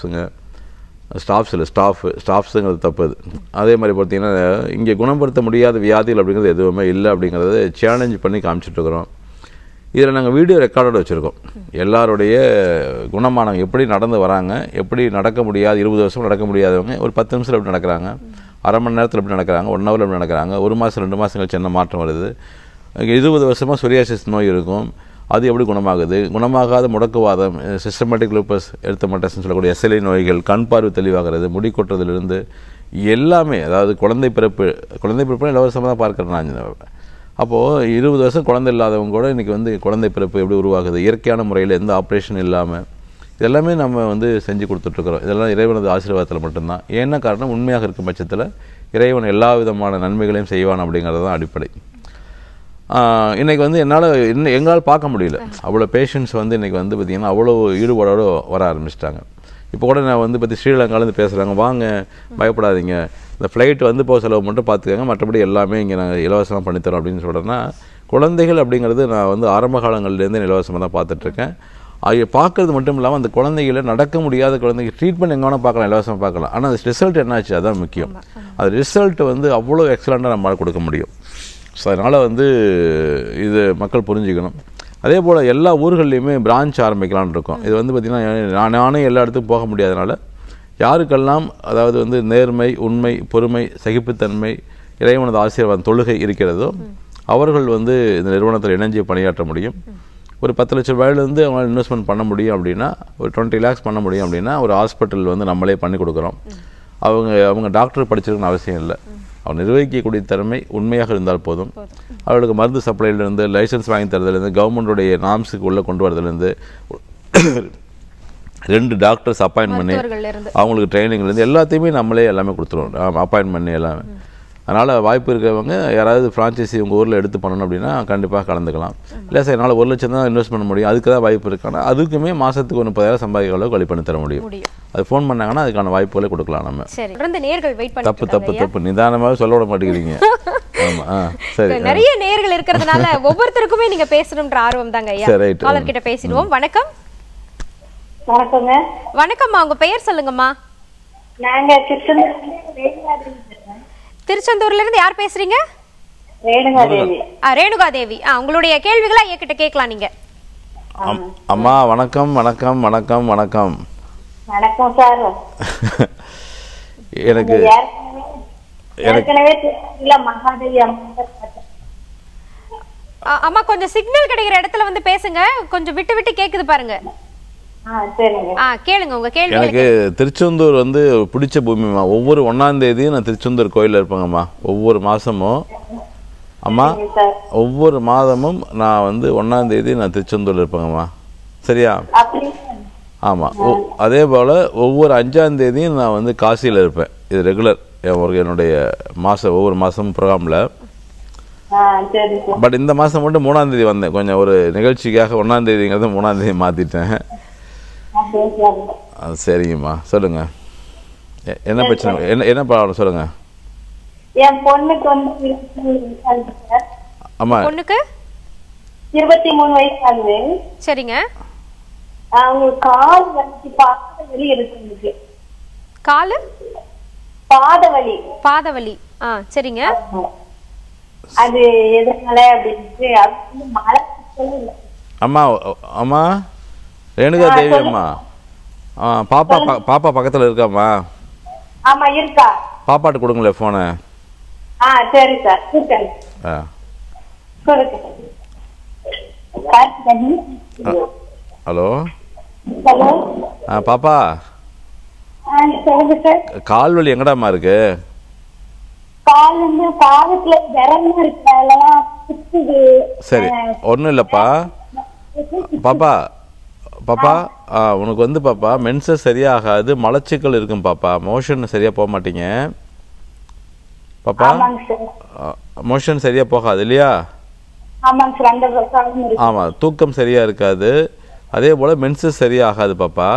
ஸ்டாஃப்ஸுங்கிறது தப்பு. அதே மாதிரி பார்த்தீங்கன்னா இங்கே குணப்படுத்த முடியாத வியாதிகள் அப்படிங்கிறது எதுவுமே இல்லை அப்படிங்கிறத சேலஞ்ச் பண்ணி காமிச்சிட்ருக்குறோம். இதில் நாங்கள் வீடியோ ரெக்கார்டோடு வச்சுருக்கோம். எல்லாருடைய குணமானவங்க எப்படி நடந்து வராங்க, எப்படி நடக்க முடியாது, 20 வருஷம் நடக்க முடியாதவங்க ஒரு 10 நிமிஷத்தில் எப்படி நடக்கிறாங்க, அரை மணி நேரத்தில் எப்படி நடக்கிறாங்க, 1 ஹவரில் எப்படி நடக்கிறாங்க, 1 மாதம் 2 மாதம் கழிச்சு என்ன மாற்றம் வருது, 20 வருஷமாக சொரியாசிஸ் நோய் இருக்கும், அது எப்படி குணமாகுது, குணமாகாத முடக்குவாதம், சிஸ்டமேட்டிக் லூப்பஸ் எர்த்தமட்டஸ்ன்னு சொல்லக்கூடிய SLE நோய்கள், கண் பார்வை தெளிவாகிறது, முடி கொட்டுறதுலேருந்து எல்லாமே, அதாவது குழந்தை பிறப்பு இலவசமாக தான் பார்க்குறேன் நான். அப்போது 20 வருஷம் குழந்தை இல்லாதவங்க கூட இன்றைக்கி வந்து குழந்தை பிறப்பு எப்படி உருவாகுது, இயற்கையான முறையில் எந்த ஆப்ரேஷன் இல்லாமல், இதெல்லாமே நம்ம வந்து செஞ்சு கொடுத்துட்ருக்குறோம். இதெல்லாம் இறைவனது ஆசீர்வாதத்தில் மட்டும்தான். என்ன காரணம், உண்மையாக இருக்கும் பட்சத்தில் இறைவன் எல்லா விதமான நன்மைகளையும் செய்வான் அப்படிங்கிறது தான் அடிப்படை. இன்றைக்கி வந்து எங்களால் பார்க்க முடியல. அவ்வளோ பேஷண்ட்ஸ் வந்து இன்றைக்கி வந்து பார்த்திங்கன்னா அவ்வளோ ஈடுபாடோடு வர ஆரம்பிச்சிட்டாங்க. இப்போ கூட நான் வந்து பற்றி ஸ்ரீலங்காலேருந்து பேசுகிறாங்க, வாங்க பயப்படாதீங்க, இந்த ஃப்ளைட் வந்து போக செலவு மட்டும் பார்த்துக்கோங்க, மற்றபடி எல்லாமே இங்கே நாங்கள் இலவசமாக பண்ணித்தரோம் அப்படின்னு சொல்கிறேன்னா, குழந்தைகள் அப்படிங்கிறது நான் வந்து ஆரம்ப காலங்கள்லேருந்து இலவசமாக தான் பார்த்துட்ருக்கேன். அது பார்க்குறது மட்டும் இல்லாமல் அந்த குழந்தைகளை நடக்க முடியாத குழந்தைங்க ட்ரீட்மெண்ட் எங்கே வேணால் பார்க்கலாம், இலவசமாக பார்க்கலாம். ஆனால் அது ரிசல்ட் என்னாச்சு, அதுதான் முக்கியம். அது ரிசல்ட் வந்து அவ்வளோ எக்ஸலண்ட்டாக நம்மளால் கொடுக்க முடியும். ஸோ அதனால் வந்து இது மக்கள் புரிஞ்சுக்கணும். அதே போல் எல்லா ஊர்கள்லேயுமே பிரான்ச் ஆரம்பிக்கலான்னு இருக்கோம். இது வந்து பார்த்திங்கன்னா நானே எல்லா இடத்துக்கும் போக முடியாதனால யாருக்கெல்லாம் அதாவது வந்து நேர்மை, உண்மை, பொறுமை, சகிப்புத்தன்மை, இறைவனது ஆசீர்வாதம், தொழுகை இருக்கிறதோ அவர்கள் வந்து இந்த நிறுவனத்தில் இணைஞ்சு பணியாற்ற முடியும். ஒரு 10 லட்ச ரூபாயிலேருந்து அவங்களால இன்வெஸ்ட்மெண்ட் பண்ண முடியும் அப்படின்னா, ஒரு 20 lakhs பண்ண முடியும் அப்படின்னா ஒரு ஹாஸ்பிட்டல் வந்து நம்மளே பண்ணி கொடுக்குறோம். அவங்க டாக்டர் படிச்சிருக்கணும்னு அவசியம் இல்லை. அவங்க நிர்வகிக்கக்கூடிய திறமை உண்மையாக இருந்தால் போதும். அவர்களுக்கு மருந்து சப்ளைலேருந்து, லைசன்ஸ் வாங்கி தரதுலேருந்து, கவர்மெண்ட்டுடைய நாம்ஸுக்கு உள்ளே கொண்டு வரதுலேருந்து, 2 டாக்டர்ஸ் அப்பாயின்ட் பண்ணி அவங்களுக்கு ட்ரைனிங்லேருந்து எல்லாத்தையுமே நம்மளே எல்லாமே கொடுத்துருவோம், அப்பாயின்ட் பண்ணி எல்லாமே. அதனால் வாய்ப்பு இருக்கிறவங்க யாராவது ஃப்ரான்ச்சைசி உங்கள் ஊரில் எடுத்து பண்ணணும் அப்படின்னா கண்டிப்பாக கலந்துக்கலாம். இல்லை சார் என்னால் 1 லட்சம் தான் இன்வெஸ்ட் பண்ண முடியும், அதுக்கு தான் வாய்ப்பு இருக்கானா அதுக்குமே மாதத்துக்கு 30,000 சம்பாதிக்கிற அளவுக்கு வழி பண்ணி தர முடியும். அது ஃபோன் பண்ணாங்கன்னா அதுக்கான வாய்ப்புகளை கொடுக்கலாம் நம்ம. தப்பு நிதானமாக சொல்ல விட மாட்டேங்கிறீங்க. ஆமாம் சரி, நிறைய நேயர்கள் இருக்கிறதுனால ஒவ்வொருத்தருக்குமே நீங்கள் பேசணுன்ற ஆர்வம் தாங்க. காலர் கிட்ட பேசிடுவோம். வணக்கம். வணக்கம்மா, உங்க பெயர் சொல்லுங்கம்மா. நாங்க திருச்செந்தூர்ல இருந்து யார் பேசுறீங்க? ரேணுகா தேவி. உங்களுடைய கேள்விகளை என்கிட்ட கேட்கலாம் நீங்க. அம்மா வணக்கம். வணக்கம் வணக்கம் வணக்கம் வணக்கம் சார். எனக்கு அம்மா கொஞ்சம் சிக்னல் கிடைக்கிற இடத்துல வந்து பேசுங்க, கொஞ்சம் விட்டு விட்டு கேக்குது பாருங்க. கேளுங்க உங்க கேள்வி. எனக்கு திருச்செந்தூர் வந்து பிடிச்ச பூமிமா. ஒவ்வொரு 1ஆம் தேதியும் நான் திருச்செந்தூர் கோயிலில் இருப்பேங்கம்மா. ஒவ்வொரு மாதமும் அம்மா, ஒவ்வொரு மாதமும் நான் வந்து 1ஆம் தேதி நான் திருச்செந்தூரில் இருப்பேங்கம்மா. சரியா? ஆமாம். அதே போல் ஒவ்வொரு 5ஆம் தேதியும் நான் வந்து காசியில் இருப்பேன். இது ரெகுலர் என்னுடைய ஒவ்வொரு மாதமும் ப்ரோக்ராமில். பட் இந்த மாதம் மட்டும் 3ஆம் தேதி வந்தேன். கொஞ்சம் ஒரு நிகழ்ச்சிக்காக 1ஆம் தேதிங்கிறத 3ஆம் தேதி மாற்றிட்டேன். சரிங்கம்மா, சொல்லுங்க என்ன பிரச்சனை, என்ன ப்ராப்ளம் சொல்லுங்க. என் பொண்ணுக்கு வந்து அம்மா பொண்ணுக்கு 23 வயசு ஆகுது. சரிங்க. அவங்க கால் வலி, பாத வலி இருக்கு. கால் பாத வலி. சரிங்க. அது எதனால அப்படின்ட்டு அது மழை. அம்மா அம்மா ரேணுகா தேவி அம்மா, பாப்பா பக்கத்தில் இருக்காம்மா? ஆமா இருக்கா. பாப்பாட்டு கொடுங்களேன் ஃபோனை. சரி சார். ஹலோ ஹலோ பாப்பா, கால் வலி எங்கடாம்மா இருக்கு? கால் வந்து பாதத்துல விரல் இருக்கு. சரி, ஒன்றும் இல்லைப்பா பாப்பா. பாப்பா உனக்கு வந்து பாப்பா மென்சஸ் சரியாகாது, மலச்சிக்கல் இருக்கும் பாப்பா, மோஷன் சரியா போக மாட்டீங்க பாப்பா. மோஷன் சரியா போகாது இல்லையா? ஆமா, தூக்கம் சரியா இருக்காது. அதே போல மென்சஸ் சரியா ஆகாது பாப்பா.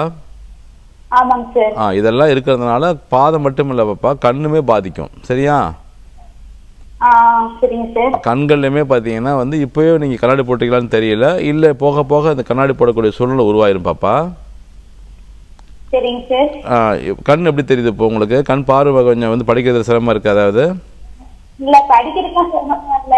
இதெல்லாம் இருக்கிறதுனால பாதம் மட்டும் இல்ல பாப்பா, கண்ணுமே பாதிக்கும். சரியா? சரிங்க சார். கண்கள்லையுமே பார்த்தீங்கன்னா வந்து இப்போயே நீங்கள் கண்ணாடி போட்டிங்களான்னு தெரியல, இல்லை போக போக அந்த கண்ணாடி போடக்கூடிய சூழ்நிலை உருவாயிரும் பாப்பா. சரிங்க சார். கண் எப்படி தெரியுது இப்போ உங்களுக்கு? கண் பார்வை கொஞ்சம் வந்து படிக்கிறது சிரமமா இருக்கு? அதாவது இல்ல படிக்கிறதுக்கு சிரமமா இல்ல,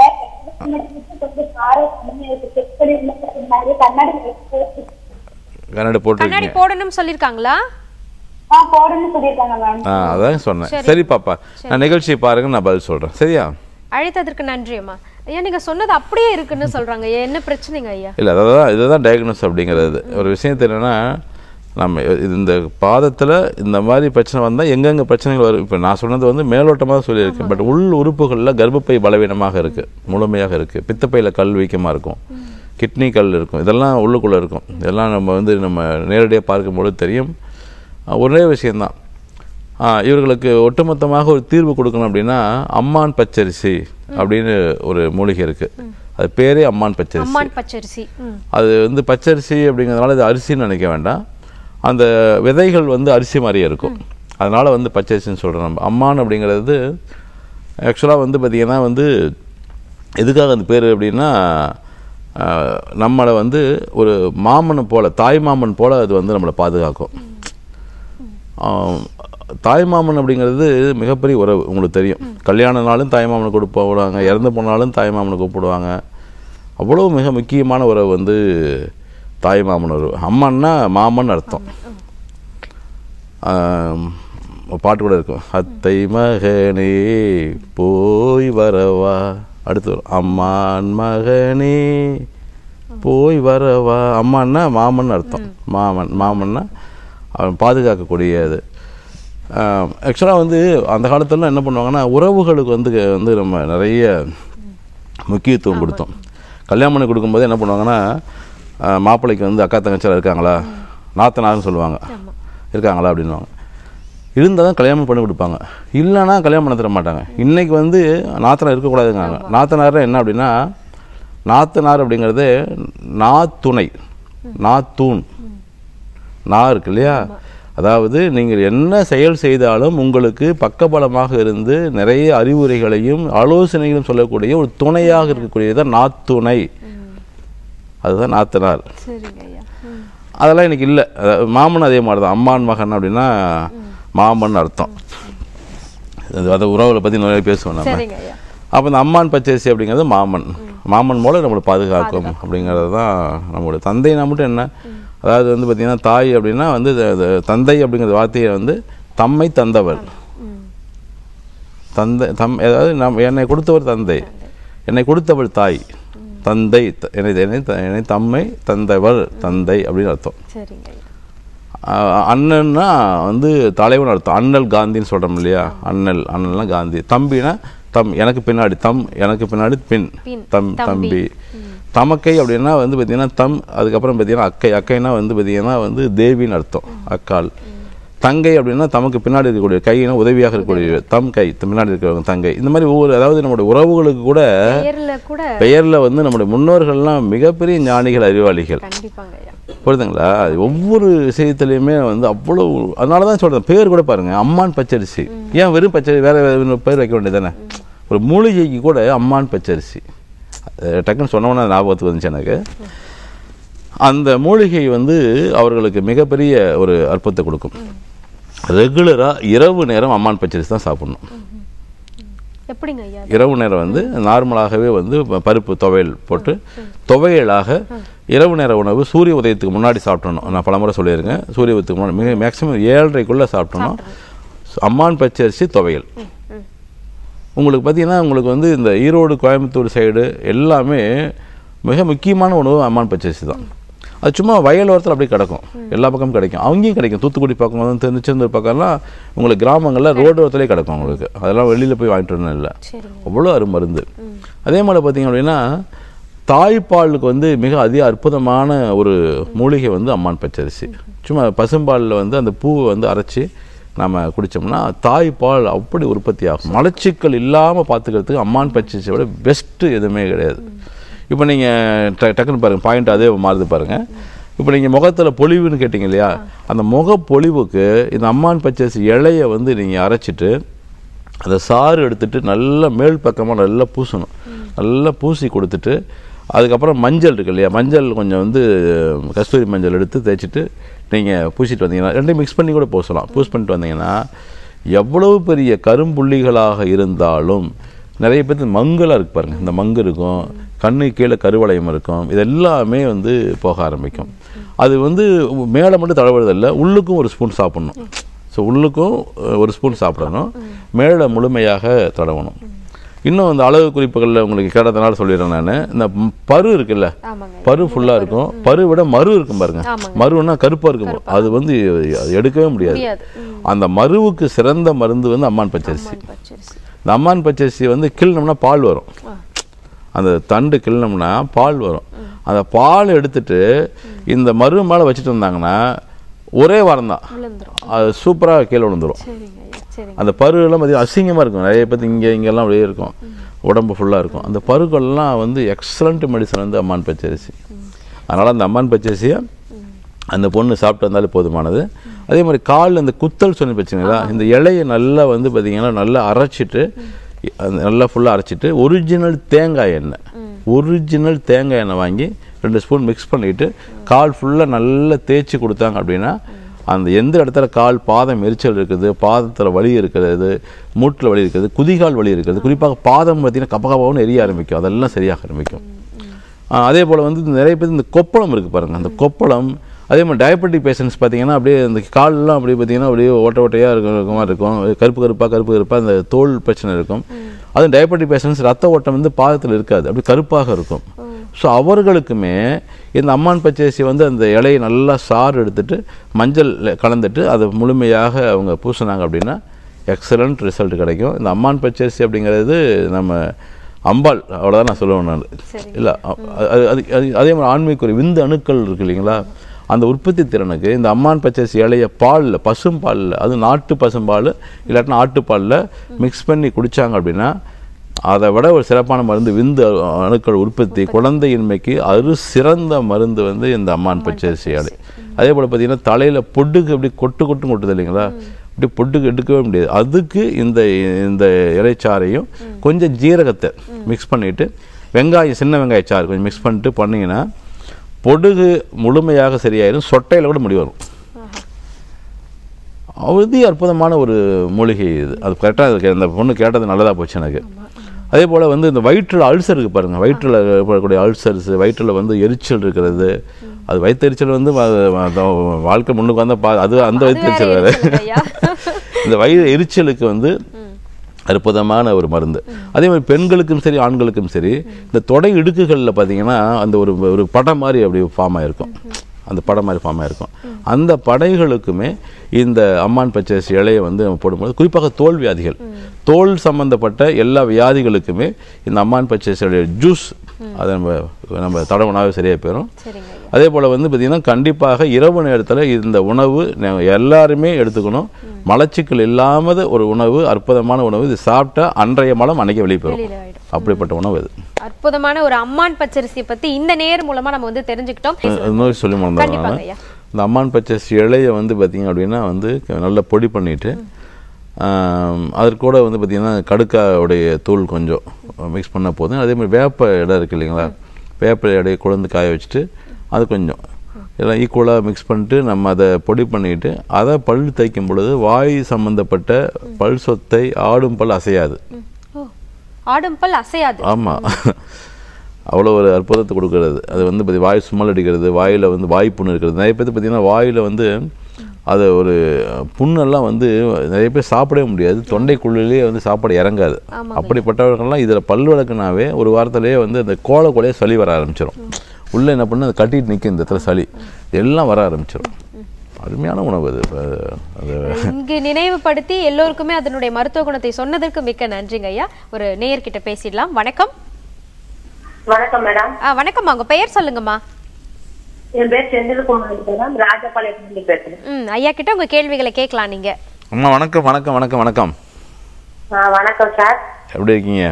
கண்ணாடி போட்டு போடணும்னு சொல்லிருக்காங்களா? போடணும்னு சொல்லிருக்காங்க மேம். அதான் சொன்னேன். சரி பாப்பா, நான் நிகழ்ச்சியை பாருங்க, நான் பதில் சொல்றேன். சரியா? அழைத்ததற்கு நன்றி அம்மா. ஐயா நீங்க சொன்னது அப்படியே இருக்குன்னு சொல்றாங்க, என்ன பிரச்சனைங்க ஐயா? இல்லை, இதுதான் டயக்னோஸ் அப்படிங்கிறது. ஒரு விஷயத்தை என்னன்னா, நம்ம இந்த பாதத்தில் இந்த மாதிரி பிரச்சனை வந்தால் எங்கெங்கே பிரச்சனைகள் வரும். இப்போ நான் சொன்னது வந்து மேலோட்டமாக சொல்லியிருக்கேன். பட் உள் உறுப்புகளில் கர்ப்பப்பை பலவீனமாக இருக்குது, முழுமையாக இருக்குது. பித்தப்பையில் கல் வீக்கமாக இருக்கும், கிட்னி கல் இருக்கும், இதெல்லாம் உள்ளுக்குள்ளே இருக்கும். இதெல்லாம் நம்ம நேரடியாக பார்க்கும்போது தெரியும். ஒரே விஷயந்தான், இவர்களுக்கு ஒட்டுமொத்தமாக ஒரு தீர்வு கொடுக்கணும் அப்படின்னா அம்மான் பச்சரிசி அப்படின்னு ஒரு மூலிகை இருக்குது. அது பேரே அம்மான் பச்சரிசி. அது வந்து பச்சரிசி அப்படிங்கிறதுனால இது அரிசின்னு நினைக்க வேண்டாம். அந்த விதைகள் வந்து அரிசி மாதிரியே இருக்கும், அதனால் வந்து பச்சரிசின்னு சொல்கிறோம். நம்ம அம்மான் அப்படிங்கிறது ஆக்சுவலாக வந்து பார்த்திங்கன்னா வந்து எதுக்காக அந்த பேர் அப்படின்னா, நம்மளை வந்து ஒரு மாமனை போல், தாய் மாமன் போல் அது வந்து நம்மளை பாதுகாக்கும். தாய்மாமன் அப்படிங்கிறது மிகப்பெரிய உறவு, உங்களுக்கு தெரியும். கல்யாண நாளும் தாய்மாமனை கூப்பிடுவாங்க, இறந்து போனாலும் தாய்மாமனை கூப்பிடுவாங்க. அவ்வளோ மிக முக்கியமான உறவு வந்து தாய்மாமன் உறவு. அம்மான்னா மாமன் அர்த்தம். பாட்டு கூட இருக்கும், அத்தை மகனே போய் வரவா. அடுத்து வரும், அம்மான் மகனே போய் வரவா. அம்மான்னா மாமன் அர்த்தம். மாமன்னா அவன் பாதுகாக்கக்கூடியது. ஆக்சுவலாக வந்து அந்த காலத்துலலாம் என்ன பண்ணுவாங்கன்னா, உறவுகளுக்கு வந்து நம்ம நிறைய முக்கியத்துவம் கொடுத்தோம். கல்யாணம் பண்ணி கொடுக்கும்போது என்ன பண்ணுவாங்கன்னா, மாப்பிள்ளைக்கு வந்து அக்கா தங்கச்சியாக இருக்காங்களா, நாத்தனார்னு சொல்லுவாங்க, இருக்காங்களா அப்படின்வாங்க. இருந்தால் தான் கல்யாணம் பண்ணி கொடுப்பாங்க, இல்லைன்னா கல்யாணம் பண்ண தர மாட்டாங்க. இன்றைக்கி வந்து நாத்தனார் இருக்கக்கூடாதுங்காங்க. நாத்தனார் என்ன அப்படின்னா, நாத்தனார் அப்படிங்கிறது நாத்துணை, நாத்தூண், இருக்கு இல்லையா. அதாவது நீங்கள் என்ன செயல் செய்தாலும் உங்களுக்கு பக்கபலமாக இருந்து நிறைய அறிவுரைகளையும் ஆலோசனைகளும் சொல்லக்கூடிய ஒரு துணையாக இருக்கக்கூடியதான் நாத்துணை, அதுதான் நாத்தனார். அதெல்லாம் இன்னைக்கு இல்லை. மாமன் அதே மாதிரி தான், அம்மான் மகன் அப்படின்னா மாமன் அர்த்தம். அதை உறவுகளை பற்றி நிறைய பேசுவோம் நம்ம. அப்போ இந்த அம்மான் பச்சரிசி அப்படிங்கிறது மாமன் மூலம் நம்மளை பாதுகாக்கும் அப்படிங்கிறது தான் நம்மளுடைய தந்தைனா மட்டும் என்ன. அதாவது வந்து பார்த்திங்கன்னா தாய் அப்படின்னா வந்து தந்தை அப்படிங்கிற வார்த்தையை வந்து தம்மை தந்தவர், அதாவது என்னை கொடுத்தவர் தந்தை, என்னை கொடுத்தவள் தாய், தந்தை என்னை தம்மை தந்தவர் தந்தை அப்படின்னு அர்த்தம். அண்ணன்னா வந்து தலைவன் அர்த்தம். அண்ணல் காந்தின்னு சொல்கிறோம் இல்லையா, அண்ணல்னா காந்தி. தம்பினா எனக்கு பின்னாடி, எனக்கு பின்னாடி தம்பி. தமக்கை அப்படின்னா வந்து பார்த்தீங்கன்னா அதுக்கப்புறம் பார்த்தீங்கன்னா அக்கைனா வந்து பார்த்தீங்கன்னா வந்து தேவின்னு அர்த்தம், அக்கால். தங்கை அப்படின்னா தமக்கு பின்னாடி இருக்கக்கூடிய, கையினா உதவியாக இருக்கக்கூடிய கை, பின்னாடி இருக்கிறவங்க தங்கை. இந்த மாதிரி ஒவ்வொரு, அதாவது நம்முடைய உறவுகளுக்கு கூட பெயரில் வந்து நம்முடைய முன்னோர்கள்லாம் மிகப்பெரிய ஞானிகள், அறிவாளிகள். புரியுதுங்களா? ஒவ்வொரு விஷயத்துலையுமே வந்து அவ்வளோ. அதனால தான் சொல்கிறேன், பேர் கூட பாருங்கள், அம்மான் பச்சரிசி. ஏன் வெறும் பச்சரிசி, வேறு பேர் வைக்க வேண்டியது தானே? ஒரு மூலிகைக்கு கூட அம்மான் பச்சரிசி டக்குன்னு சொன்னோன்னா ஞாபகத்துக்கு வந்துச்சு எனக்கு. அந்த மூலிகை வந்து அவர்களுக்கு மிகப்பெரிய ஒரு அற்புதத்தை கொடுக்கும். ரெகுலராக இரவு நேரம் அம்மான் பச்சரிசி தான் சாப்பிடணும். இரவு நேரம் வந்து நார்மலாகவே வந்து பருப்பு துவையல் போட்டு துவையலாக இரவு நேர உணவு சூரிய உதயத்துக்கு முன்னாடி சாப்பிடணும். நான் பலமுறை சொல்லியிருக்கேன், சூரிய உதயத்துக்கு முன்னாடி மேக்ஸிமம் 7:30க்குள்ளே சாப்பிடணும். அம்மான் பச்சரிசி துவையல். உங்களுக்கு பார்த்தீங்கன்னா உங்களுக்கு வந்து இந்த ஈரோடு, கோயம்புத்தூர் சைடு எல்லாமே மிக முக்கியமான உணவு அம்மான் பச்சரிசி தான். அது சும்மா வயலோரத்தில் அப்படியே கிடக்கும், எல்லா பக்கமும் கிடைக்கும். அங்கேயும் கிடைக்கும். தூத்துக்குடி பக்கம் வந்து திருச்செந்தூர் பக்கம்லாம் உங்களுக்கு கிராமங்களில் ரோடோரத்துலேயே கிடக்கும் உங்களுக்கு. அதெல்லாம் வெளியில் போய் வாங்கிட்டு வரணும் இல்லை, அவ்வளோ அருமருந்து. அதே மாதிரி பார்த்தீங்க அப்படின்னா தாய்ப்பாலுக்கு வந்து மிக அற்புதமான ஒரு மூலிகை வந்து அம்மான் பச்சரிசி. சும்மா பசும்பாலில் வந்து அந்த பூவை வந்து அரைச்சி நம்ம குடித்தோம்னா தாய்ப்பால் அப்படி உற்பத்தி ஆகும். மலச்சிக்கல் இல்லாமல் பார்த்துக்கிறதுக்கு அம்மான் பச்சரிசியை விட பெஸ்ட்டு எதுவுமே கிடையாது. இப்போ நீங்கள் டக்குன்னு பாருங்கள், பாயிண்ட் அதே மாறுது பாருங்கள். இப்போ நீங்கள் முகத்தில் பொலிவுன்னு கேட்டிங்க இல்லையா, அந்த முகப்பொலிவுக்கு இந்த அம்மான் பச்சரிசி இலையை வந்து நீங்கள் அரைச்சிட்டு அதை சாறு எடுத்துட்டு நல்லா மேல் பக்கமாக நல்லா பூசணும். நல்லா பூசி கொடுத்துட்டு அதுக்கப்புறம் மஞ்சள் இருக்கு இல்லையா, மஞ்சள் கொஞ்சம் வந்து கஸ்தூரி மஞ்சள் எடுத்து தேய்ச்சிட்டு நீங்கள் பூசிட்டு வந்தீங்கன்னா, ரெண்டையும் மிக்ஸ் பண்ணி கூட பூசலாம். பூஸ் பண்ணிட்டு வந்தீங்கன்னா எவ்வளவு பெரிய கரும்புள்ளிகளாக இருந்தாலும், நிறைய பேருக்கு மங்கலாக இருக்கு பாருங்கள், இந்த மங்கு இருக்கும், கண்ணு கீழே கருவளையம் இருக்கும், இதெல்லாமே வந்து போக ஆரம்பிக்கும். அது வந்து மேலே மட்டும் தடவுறதில்லை, உள்ளுக்கும் ஒரு ஸ்பூன் சாப்பிட்ணும். ஸோ உள்ளுக்கும் ஒரு ஸ்பூன் சாப்பிடணும், மேலே முழுமையாக தடவணும். இன்னும் அந்த அளவு குறிப்புகளில் உங்களுக்கு கேட்டதுனால சொல்லிடுறேன் நான். இந்த பரு இருக்குல்ல, பரு ஃபுல்லாக இருக்கும், பரு விட மரு இருக்கும் பாருங்க, மருன்னா கருப்பாக இருக்கும், அது வந்து எடுக்கவே முடியாது. அந்த மருவுக்கு சிறந்த மருந்து வந்து அம்மான் பச்சரிசி. இந்த அம்மான் பச்சரிசி வந்து கிள்ளனோம்னா பால் வரும், அந்த தண்டு கிள்ளனோம்னா பால் வரும். அந்த பால் எடுத்துட்டு இந்த மரு மேலே வச்சுட்டு வந்தாங்கன்னா ஒரே வாரம் தான் அது சூப்பராக கீழே விழுந்துடும். அந்த பருவெல்லாம் பார்த்தீங்கன்னா அசிங்கமாக இருக்கும், நிறைய பேர் இங்கெல்லாம் அப்படியே இருக்கும், உடம்பு ஃபுல்லாக இருக்கும். அந்த பருக்கள்லாம் வந்து எக்ஸலண்ட் மெடிசன் வந்து அம்மான் பச்சரிசி. அதனால் அந்த அம்மான் பச்சரிசியை அந்த பொண்ணு சாப்பிட்டு வந்தாலே போதுமானது. அதே மாதிரி காலில் இந்த குத்தல் சொன்ன பிரச்சனைங்களா, இந்த இலையை நல்லா வந்து பார்த்தீங்கன்னா நல்லா அரைச்சிட்டு, நல்லா ஃபுல்லாக அரைச்சிட்டு ஒரிஜினல் தேங்காய் எண்ணெய் வாங்கி 2 ஸ்பூன் மிக்ஸ் பண்ணிவிட்டு கால் ஃபுல்லாக நல்லா தேய்ச்சி கொடுத்தாங்க அப்படின்னா, அந்த எந்த இடத்துல கால் பாதம் எரிச்சல் இருக்குது, பாதத்தில் வலி இருக்கிறது, மூட்டில் வலி இருக்கிறது, குதிகால் வலி இருக்கிறது, குறிப்பாக பாதம் பார்த்தீங்கன்னா கபகபாவும் எரிய ஆரம்பிக்கும், அதெல்லாம் சரியாக ஆரம்பிக்கும். அதே போல் வந்து நிறைய பேர் இந்த கொப்பளம் இருக்குது பாருங்கள், அந்த கொப்பளம், அதே மாதிரி டயபெட்டிக் பேஷண்ட்ஸ் பார்த்தீங்கன்னா அப்படியே இந்த காலெலாம் அப்படியே பார்த்தீங்கன்னா அப்படியே ஓட்டையாக இருக்கிற மாதிரி இருக்கும், கருப்பாக அந்த தோல் பிரச்சனை இருக்கும். அதுவும் டயபெட்டிக் பேஷண்ட்ஸ் ரத்த ஓட்டம் வந்து பாதத்தில் இருக்காது, அப்படி கருப்பாக இருக்கும். ஸோ அவர்களுக்குமே இந்த அம்மான் பச்சரிசி வந்து அந்த இலையை நல்லா சாறு எடுத்துட்டு மஞ்சள் கலந்துட்டு அதை முழுமையாக அவங்க பூசினாங்க அப்படின்னா எக்ஸலண்ட் ரிசல்ட் கிடைக்கும். இந்த அம்மான் பச்சரிசி அப்படிங்கிறது நம்ம அம்பாள், அவ்வளோதான் நான் சொல்லுவேன் நான். இல்லை அதே மாதிரி ஆன்மீக விந்து அணுக்கள் இருக்கு இல்லைங்களா, அந்த உற்பத்தி திறனுக்கு இந்த அம்மான் பச்சரிசி இலையை பாலில், பசும்பாலில், அது நாட்டு பசும்பால் இல்லாட்டினா ஆட்டுப்பாலில் மிக்ஸ் பண்ணி குடித்தாங்க அப்படின்னா அதை விட ஒரு சிறப்பான மருந்து விந்து அணுக்கள் உற்பத்தி, குழந்தையின்மைக்கு சிறந்த மருந்து வந்து இந்த அம்மான் பச்சரிசி இலை. அதே போல் பார்த்தீங்கன்னா தலையில் பொட்டுக்கு அப்படி கொட்டுது இல்லைங்களா, அப்படி பொட்டுக்கு எடுக்கவே முடியாது, அதுக்கு இந்த இலைச்சாரையும் கொஞ்சம் ஜீரகத்தை மிக்ஸ் பண்ணிவிட்டு வெங்காயம், சின்ன வெங்காய சாறு கொஞ்சம் மிக்ஸ் பண்ணிட்டு பண்ணிங்கன்னா பொடுகு முழுமையாக சரியாயிடும், சொட்டையில் கூட முடி வரும். அதி அற்புதமான ஒரு மூலிகை இது. அது கரெக்டாக அந்த பொண்ணு கேட்டது நல்லதாக போச்சு எனக்கு. அதே போல் வந்து இந்த வயிற்றில் அல்சர் இருக்குது பாருங்கள், வயிற்றில் ஏற்படக்கூடிய அல்சர்ஸ், வயிற்றில் வந்து எரிச்சல் இருக்கிறது, அது வயிற்றெரிச்சல் வந்து வாழ்க்கை முன்னுக்கு வந்தால் அது அந்த வயிற்றெரிச்சல் வேறு. இந்த வயிறு எரிச்சலுக்கு வந்து அற்புதமான ஒரு மருந்து. அதே மாதிரி பெண்களுக்கும் சரி ஆண்களுக்கும் சரி இந்த தொடை இடுக்குகளில் பார்த்தீங்கன்னா அந்த ஒரு படம் மாதிரி அப்படி ஃபார்ம் ஆகிருக்கும், அந்த படம் மாதிரி ஃபார்ம் ஆகிருக்கும். அந்த படைகளுக்குமே இந்த அம்மான் பச்சரிசி இலையை வந்து நம்ம போடும்போது, குறிப்பாக தோல் வியாதிகள், தோல் சம்பந்தப்பட்ட எல்லா வியாதிகளுக்குமே இந்த அம்மான் பச்சரிசி இலைய ஜூஸ் அதை நம்ம தடவுனாவே சரியாக போயிடும். அதே போல் வந்து பார்த்திங்கன்னா கண்டிப்பாக இரவு நேரத்தில் இந்த உணவு எல்லாருமே எடுத்துக்கணும். மலச்சிக்கல் இல்லாமல் ஒரு உணவு, அற்புதமான உணவு. இது சாப்பிட்டா அன்றைய மலம் அன்றைக்கி வெளியே போயிடும், அப்படிப்பட்ட உணவு இது. அற்புதமான ஒரு அம்மான் பச்சரிசி பற்றி இந்த நேர் மூலமாக நம்ம வந்து தெரிஞ்சுக்கிட்டோம். இன்னொரு சொல்லி முடிந்தாங்க, இந்த அம்மான் பச்சரிசி இலையை வந்து பார்த்திங்க அப்படின்னா வந்து நல்லா பொடி பண்ணிவிட்டு அதற்கு கூட வந்து பார்த்திங்கன்னா கடுக்காவுடைய தூள் கொஞ்சம் மிக்ஸ் பண்ண போதும். அதே மாதிரி வேப்ப இடம் இருக்குது இல்லைங்களா, வேப்ப இடையை குழந்து காய வச்சுட்டு அது கொஞ்சம் எல்லாம் ஈக்குவலாக மிக்ஸ் பண்ணிட்டு நம்ம அதை பொடி பண்ணிவிட்டு அதை பல் தைக்கும் பொழுது வாய் சம்மந்தப்பட்ட பல் சொத்தை ஆடும் பல் அசையாது. ஆமாம், அவ்வளோ ஒரு அற்புதத்தை கொடுக்கறது. அது வந்து வாய் சுமல் அடிக்கிறது, வாயில் வந்து வாய் புண்ணு இருக்கிறது. நிறைய பேர் பார்த்திங்கன்னா வாயில் வந்து அது ஒரு புண்ணெல்லாம் வந்து நிறைய பேர் சாப்பிடவே முடியாது, தொண்டைக்குள்ளிலேயே வந்து சாப்பாடு இறங்காது. அப்படிப்பட்டவர்கள்லாம் இதில் பல் விளக்குனாவே ஒரு வாரத்திலேயே வந்து அந்த கோலையே சளி வர ஆரம்பிச்சிடும். உள்ளே என்ன பண்ணு அதை கட்டிட்டு நிற்கும், இந்த இடத்துல சளி எல்லாம் வர ஆரம்பிச்சிடும். அருமையான உணவு அது. இங்கு நினைவுபடுத்தி எல்லோருக்குமே அதனுடைய மருத்துவ குணத்தை சொன்னதற்கு மிக்க நன்றிங்க ஐயா. ஒரு நேயர்கிட்ட பேசிடலாம். வணக்கம். வணக்கம் மேடம். வணக்கம், உங்க பெயர் சொல்லுங்கம்மா. என் பேர் செந்தில்குமார் மேடம், ராஜபாளையத்துல பேசுறேன். ஐயா கிட்ட உங்க கேள்விகளை கேட்கலாம் நீங்க. அம்மா வணக்கம். வணக்கம் வணக்கம் வணக்கம். வணக்கம் சார், எப்படி இருக்கீங்க?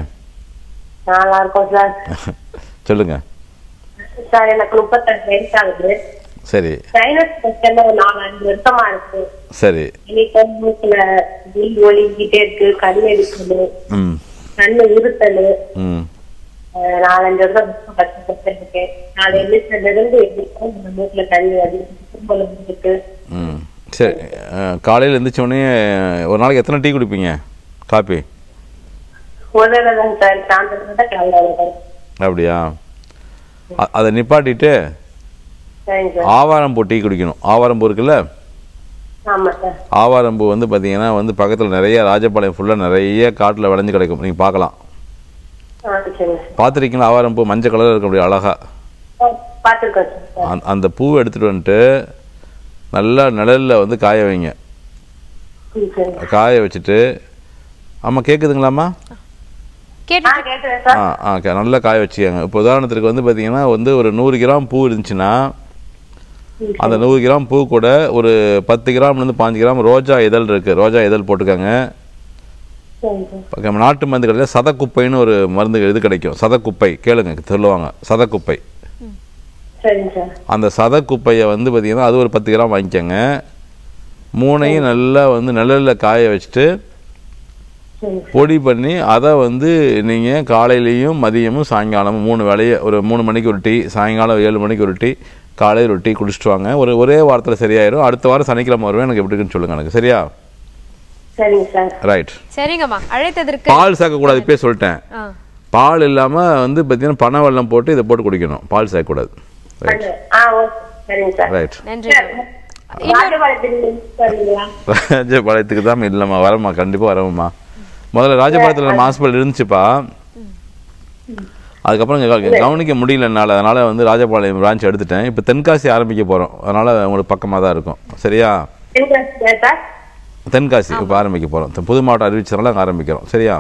நல்லா இருக்கோம் சார். சொல்லுங்க சார். எனக்கு 38 வயசு ஆகுது சரி. சைனஸ் பிரச்சனை ஒரு 4-5 வருஷமா இருக்கு. சரி. இன்னைக்கு மூக்குல நீர் ஒலிக்கிட்டே இருக்கு, கண் எரிச்சல், கண்ணு உறுத்தல். 4-5 வருஷம் கஷ்டப்பட்டு இருக்கேன். 4 எண்ணிக்கையில இருந்து மூக்குல தண்ணி அதிகம் இருக்கு. சரி. காலையில் எழுந்திரிச்ச உடனே ஒரு நாளைக்கு எத்தனை டீ குடிப்பீங்க? காப்பி? முதல்ல சார் சாயந்தரம் காலையில. அப்படியா? அதை நிப்பாட்டிட்டு ஆவாரம்பூ டீ குடிக்கணும். ஆவாரம்பூ இருக்குல்ல, ஆவாரம்பூ வந்து பார்த்தீங்கன்னா வந்து பக்கத்தில் நிறைய ராஜபாளையம் ஃபுல்லாக நிறைய காட்டில் விளைஞ்சு கிடைக்கும். நீங்கள் பார்க்கலாம். பார்த்துருக்கீங்களா? ஆவாரம்பூ மஞ்சள் கலரில் இருக்க முடியும் அழகா. அந்த பூவை எடுத்துகிட்டு வந்துட்டு நல்லா நிழலில் வந்து காய வைங்க. காய வச்சுட்டு, ஆமாம் கேட்குதுங்களாம்மா? நல்லா காய வச்சுக்கோங்க. இப்போ உதாரணத்துக்கு வந்து பார்த்தீங்கன்னா வந்து ஒரு 100 கிராம் பூ இருந்துச்சுன்னா அந்த 100 கிராம் பூ கூட ஒரு 10 கிராம்லேருந்து 5 கிராம் ரோஜா இதழ் இருக்குது. ரோஜா இதழ் போட்டுக்கோங்க. நாட்டு மருந்து கடையில் சதக்குப்பைன்னு ஒரு மருந்து இது கிடைக்கும். சதக்குப்பை கேளுங்க, சொல்லுவாங்க சதக்குப்பை. அந்த சதக்குப்பையை வந்து பார்த்தீங்கன்னா அது ஒரு 10 கிராம் வாங்கிக்கோங்க. 3ஐயும் நல்லா வந்து நிழலில் காய வச்சுட்டு பொடி பண்ணி அதை வந்து நீங்கள் காலையிலையும் மதியமும் சாயங்காலமும் 3 வேளையை ஒரு 3 மணிக்கு ஒரு டீ, சாயங்காலம் 7 மணிக்கு ஒரு டீ, காலையில் ஒரு டீ குடிச்சிட்டு வாங்க. ஒரே வாரத்தில் சரியாயிரும். அடுத்த வாரம் சனிக்கிழமை வருவேன், எனக்கு எப்படி இருக்குன்னு சொல்லுங்க எனக்கு. சரியா? ரைட். சரிங்கம்மா. அழைத்ததற்கு பால் சேர்க்கக்கூடாது, இப்பயே சொல்லிட்டேன். பால் இல்லாமல் வந்து பார்த்தீங்கன்னா பனை வெல்லம் போட்டு இதை போட்டு குடிக்கணும். பால் சேர்க்கக்கூடாது. ரைட். நன்றி. ராஜபாளையத்துக்கு தான் இல்லைம்மா, வரம்மா, கண்டிப்பாக வரம்மா. முதல்ல ராஜபாளையத்தில் நம்ம ஹாஸ்பிட்டல் இருந்துச்சுப்பா. அதுக்கப்புறம் கவனிக்க முடியல என்னால். அதனால் வந்து ராஜபாளையம் பிரான்ச் எடுத்துட்டேன். இப்போ தென்காசி ஆரம்பிக்க போகிறோம். அதனால் உங்களுக்கு பக்கமாக தான் இருக்கும். சரியா? தென்காசி இப்போ ஆரம்பிக்க போகிறோம். புது மாவட்டம் அறிவிச்சதுனால அங்கே ஆரம்பிக்கிறோம். சரியா?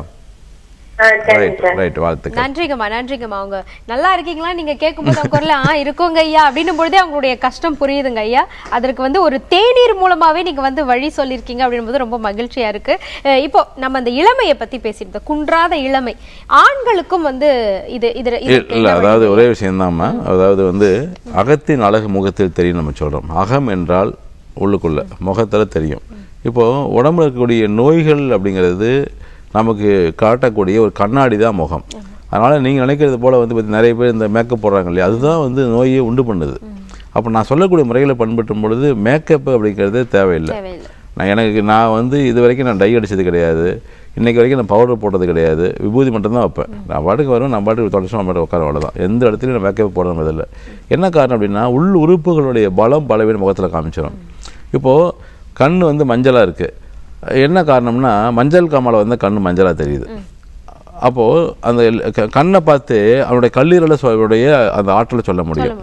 நன்றிங்கம்மா. நன்றிங்கம்மா. அவங்க நல்லா இருக்கீங்களா? நீங்க கேட்கும்போது அவங்க குரல இருக்கோங்க ஐயா அப்படின்னும் பொழுதே அவங்களுடைய கஷ்டம் புரியுதுங்க ஐயா. அதற்கு வந்து ஒரு தேநீர் மூலமாவே நீங்க வந்து வழி சொல்லியிருக்கீங்க அப்படின்போது ரொம்ப மகிழ்ச்சியா இருக்கு. இப்போ நம்ம அந்த இளமையை பத்தி பேசியிருந்தோம். குன்றாத இளமை ஆண்களுக்கும் வந்து இது இல்லை, அதாவது ஒரே விஷயம்தான். அதாவது வந்து அகத்தின் அழகு முகத்தில் தெரியும் நம்ம சொல்றோம். அகம் என்றால் உள்ளுக்குள்ள, முகத்துல தெரியும். இப்போ உடம்புல இருக்கக்கூடிய நோய்கள் அப்படிங்கிறது நமக்கு காட்டக்கூடிய ஒரு கண்ணாடி தான் முகம். அதனால் நீங்கள் நினைக்கிறது போல் வந்து நிறைய பேர் இந்த மேக்கப் போடுறாங்க இல்லையா, அதுதான் வந்து நோயை உண்டு பண்ணுது. அப்போ நான் சொல்லக்கூடிய முறைகளை பண்பற்றும் பொழுது மேக்கப் அப்படிங்கிறது தேவையில்லை. நான் வந்து இது வரைக்கும் நான் டை அடித்தது கிடையாது. இன்றைக்கி வரைக்கும் நான் பவுடர் போட்டது கிடையாது. விபூதி மட்டும்தான் வைப்பேன். நான் பாட்டுக்கு வருவேன், நான் பாட்டுக்கு தொடர்ச்சி நான் பாட்டு உட்கார அவ்வளோதான். எந்த இடத்துலையும் நான் மேக்கப் போடுறது இல்லை. என்ன காரணம் அப்படின்னா உள் உறுப்புகளுடைய பலம் பலவீனம் முகத்தில் காமிச்சிடும். இப்போது கண் வந்து மஞ்சளாக இருக்குது. என்ன காரணம்னா மஞ்சள் காமால வந்து கண் மஞ்சளாக தெரியுது. அப்போது அந்த கண்ணை பார்த்து அவனுடைய கல்லீரலுடைய அந்த ஆற்றலை சொல்ல முடியும்.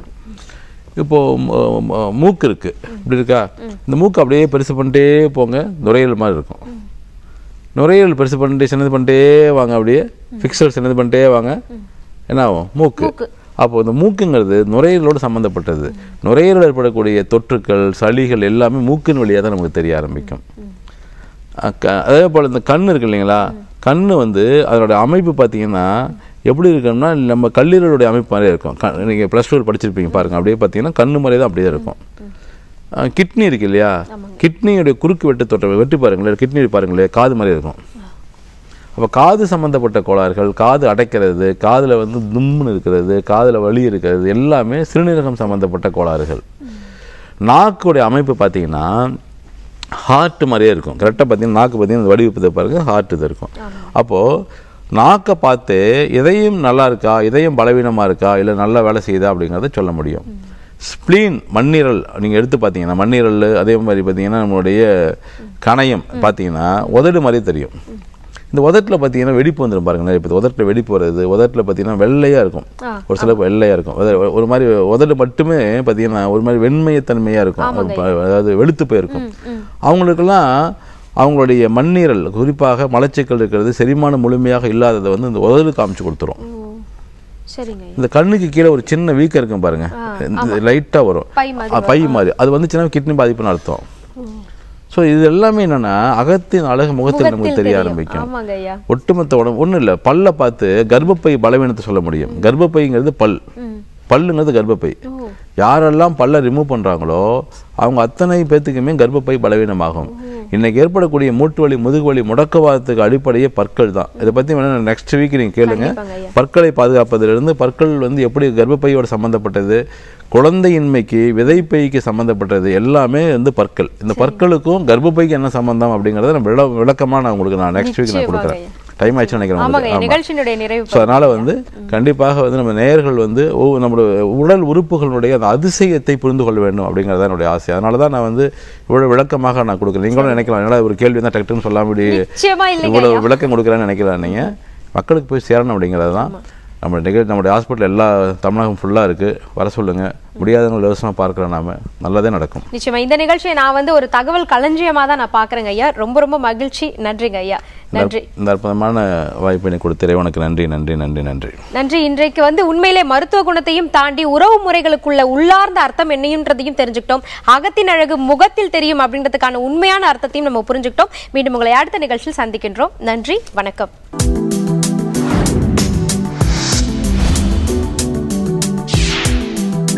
இப்போது மூக்கு இருக்குது, இப்படி இருக்கா, இந்த மூக்கு அப்படியே பெருசு பண்ணிட்டே போங்க, நுரையீரல் மாதிரி இருக்கும். நுரையீரல் பெருசு பண்ணிட்டு சின்னது பண்ணிட்டே வாங்க, அப்படியே ஃபிக்சல் சின்னது பண்ணிட்டே வாங்க, என்ன ஆகும்? மூக்கு. அப்போது இந்த மூக்குங்கிறது நுரையீரலோடு சம்மந்தப்பட்டது. நுரையீரல் ஏற்படக்கூடிய தொற்றுக்கள், சளிகள் எல்லாமே மூக்கின் வழியாக தான் நமக்கு தெரிய ஆரம்பிக்கும். அதே போல் இந்த கண் இருக்கு இல்லைங்களா, கண் வந்து அதோட அமைப்பு பார்த்தீங்கன்னா எப்படி இருக்குன்னா நம்ம கல்லீரலுடைய அமைப்பு மாதிரியே இருக்கும். நீங்கள் +2 படிச்சிருப்பீங்க பாருங்கள், அப்படியே பார்த்தீங்கன்னா கண்ணு மாதிரியே தான் அப்படியே இருக்கும். கிட்னி இருக்கு இல்லையா, கிட்னியுடைய குறுக்கு வெட்டு தொற்ற வெட்டி பாருங்களேன், கிட்னி பாருங்களேன், காது மாதிரி இருக்கும். அப்போ காது சம்மந்தப்பட்ட கோளாறுகள், காது அடைக்கிறது, காதில் வந்து தும்முன்னு இருக்கிறது, காதில் வலி இருக்கிறது எல்லாமே சிறுநீரகம் சம்மந்தப்பட்ட கோளாறுகள். நாக்குடைய அமைப்பு பார்த்தீங்கன்னா ஹார்ட் மாதிரியே இருக்கும். கரெக்டாக பார்த்தீங்கன்னா நாக்கு பார்த்தீங்கன்னா வடிவத்தை பாருங்கள், ஹார்ட் இது இருக்கும். அப்போது நாக்கை பார்த்து எதையும் நல்லா இருக்கா, எதையும் பலவீனமாக இருக்கா, இல்லை நல்லா வேலை செய்யுதா அப்படிங்கிறத சொல்ல முடியும். ஸ்ப்ளீன் மண்ணீரல் நீங்கள் எடுத்து பார்த்தீங்கன்னா மண்ணீரல், அதே மாதிரி பார்த்தீங்கன்னா நம்மளுடைய கணையம் பார்த்தீங்கன்னா உதடு மாதிரி தெரியும். இந்த உதட்டில் பார்த்தீங்கன்னா வெடிப்பு வந்துடும் பாருங்களேன். இப்போ உதட்டில் வெடிப்பு வருது, உதட்டில் பார்த்தீங்கன்னா வெள்ளையாக இருக்கும், ஒரு சில வெள்ளையாக இருக்கும். ஒரு மாதிரி உதடு மட்டுமே பார்த்தீங்கன்னா ஒரு மாதிரி வெண்மையத்தன்மையாக இருக்கும், அதாவது வெளுத்து போயிருக்கும். அவங்களுக்கெல்லாம் அவங்களுடைய மண்ணீரல் குறிப்பாக மலச்சிக்கல் இருக்கிறது, செரிமானம் முழுமையாக இல்லாததை வந்து இந்த உதடு காமிச்சு கொடுத்துரும். இந்த கண்ணுக்கு கீழே ஒரு சின்ன வீக்கம் இருக்கும் பாருங்க, லைட்டாக வரும் பை மாதிரி, அது வந்து சின்ன கிட்னி பாதிப்புன்னு அர்த்தம். ஸோ இது எல்லாமே என்னன்னா அகத்தின் அழகு முகத்தில் நமக்கு தெரிய ஆரம்பிக்கும். ஒட்டுமொத்த உடம்பு ஒன்றும் இல்லை, பல்லை பார்த்து கர்ப்பப்பை பலவீனத்தை சொல்ல முடியும். கர்ப்பப்பைங்கிறது பல்லுங்கிறது கர்ப்பப்பை, யாரெல்லாம் பல்ல ரிமூவ் பண்ணுறாங்களோ அவங்க அத்தனை பேத்துக்குமே கர்ப்பப்பை பலவீனமாகும். இன்னைக்கு ஏற்படக்கூடிய மூட்டு வலி, முதுகு வலி, முடக்கவாதத்துக்கு அடிப்படையே பற்கள் தான். இதை பற்றி வேணா நெக்ஸ்ட் வீக் நீங்கள் கேளுங்க. பற்களை பாதுகாப்பதிலிருந்து பற்கள் வந்து எப்படி கர்ப்பப்பையோடு சம்மந்தப்பட்டது, குழந்தையின்மைக்கு, விதைப்பைக்கு சம்மந்தப்பட்டது எல்லாமே வந்து பற்கள். இந்த பற்களுக்கும் கர்ப்பப்பைக்கு என்ன சம்பந்தம் அப்படிங்கிறத நம்ம விளக்கமாக நான் உங்களுக்கு நெக்ஸ்ட் வீக் நான் கொடுக்குறேன். டைம் ஆயிடுச்சு நினைக்கிறேன். அதனால வந்து கண்டிப்பாக வந்து நம்ம நேயர்கள் வந்து நம்மளுடைய உடல் உறுப்புகளுடைய அந்த அதிசயத்தை புரிந்து கொள்ள வேண்டும் அப்படிங்கிறத என்னுடைய ஆசை. அதனால தான் நான் வந்து இவ்வளவு விளக்கமாக நான் கொடுக்குறேன். நீங்களும் நினைக்கலாம், என்னடா ஒரு கேள்வி தான் டக்குன்னு சொல்லாம இவ்வளவு விளக்கம் கொடுக்குறேன்னு நினைக்கலாம். நீங்க மக்களுக்கு போய் சேரணும் அப்படிங்கிறது தான் நம்மளுடைய ஹாஸ்பிட்டல் எல்லா தமிழகம் ஃபுல்லாக இருக்குது. வர சொல்லுங்கள். முடியாதவங்க இலவசமாக பார்க்குறோம். நாம நல்லதே நடக்கும். நிச்சயமா இந்த நிகழ்ச்சியை நான் வந்து ஒரு தகவல் களஞ்சியமாக தான் நான் பார்க்குறேங்க ஐயா. ரொம்ப ரொம்ப மகிழ்ச்சி. நன்றிங்க ஐயா. நன்றி. இந்த அற்புதமான வாய்ப்பினை கொடுத்த இறைவனுக்கு நன்றி நன்றி நன்றி நன்றி நன்றி. இன்றைக்கு வந்து உண்மையிலே மருத்துவ குணத்தையும் தாண்டி உறவு முறைகளுக்குள்ள உள்ளார்ந்த அர்த்தம் என்னையும்ன்றதையும் தெரிஞ்சுக்கிட்டோம். அகத்தின் அழகு முகத்தில் தெரியும் அப்படின்றதுக்கான உண்மையான அர்த்தத்தையும் நம்ம புரிஞ்சுக்கிட்டோம். மீண்டும் உங்களை அடுத்த நிகழ்ச்சியில் சந்திக்கின்றோம். நன்றி, வணக்கம்.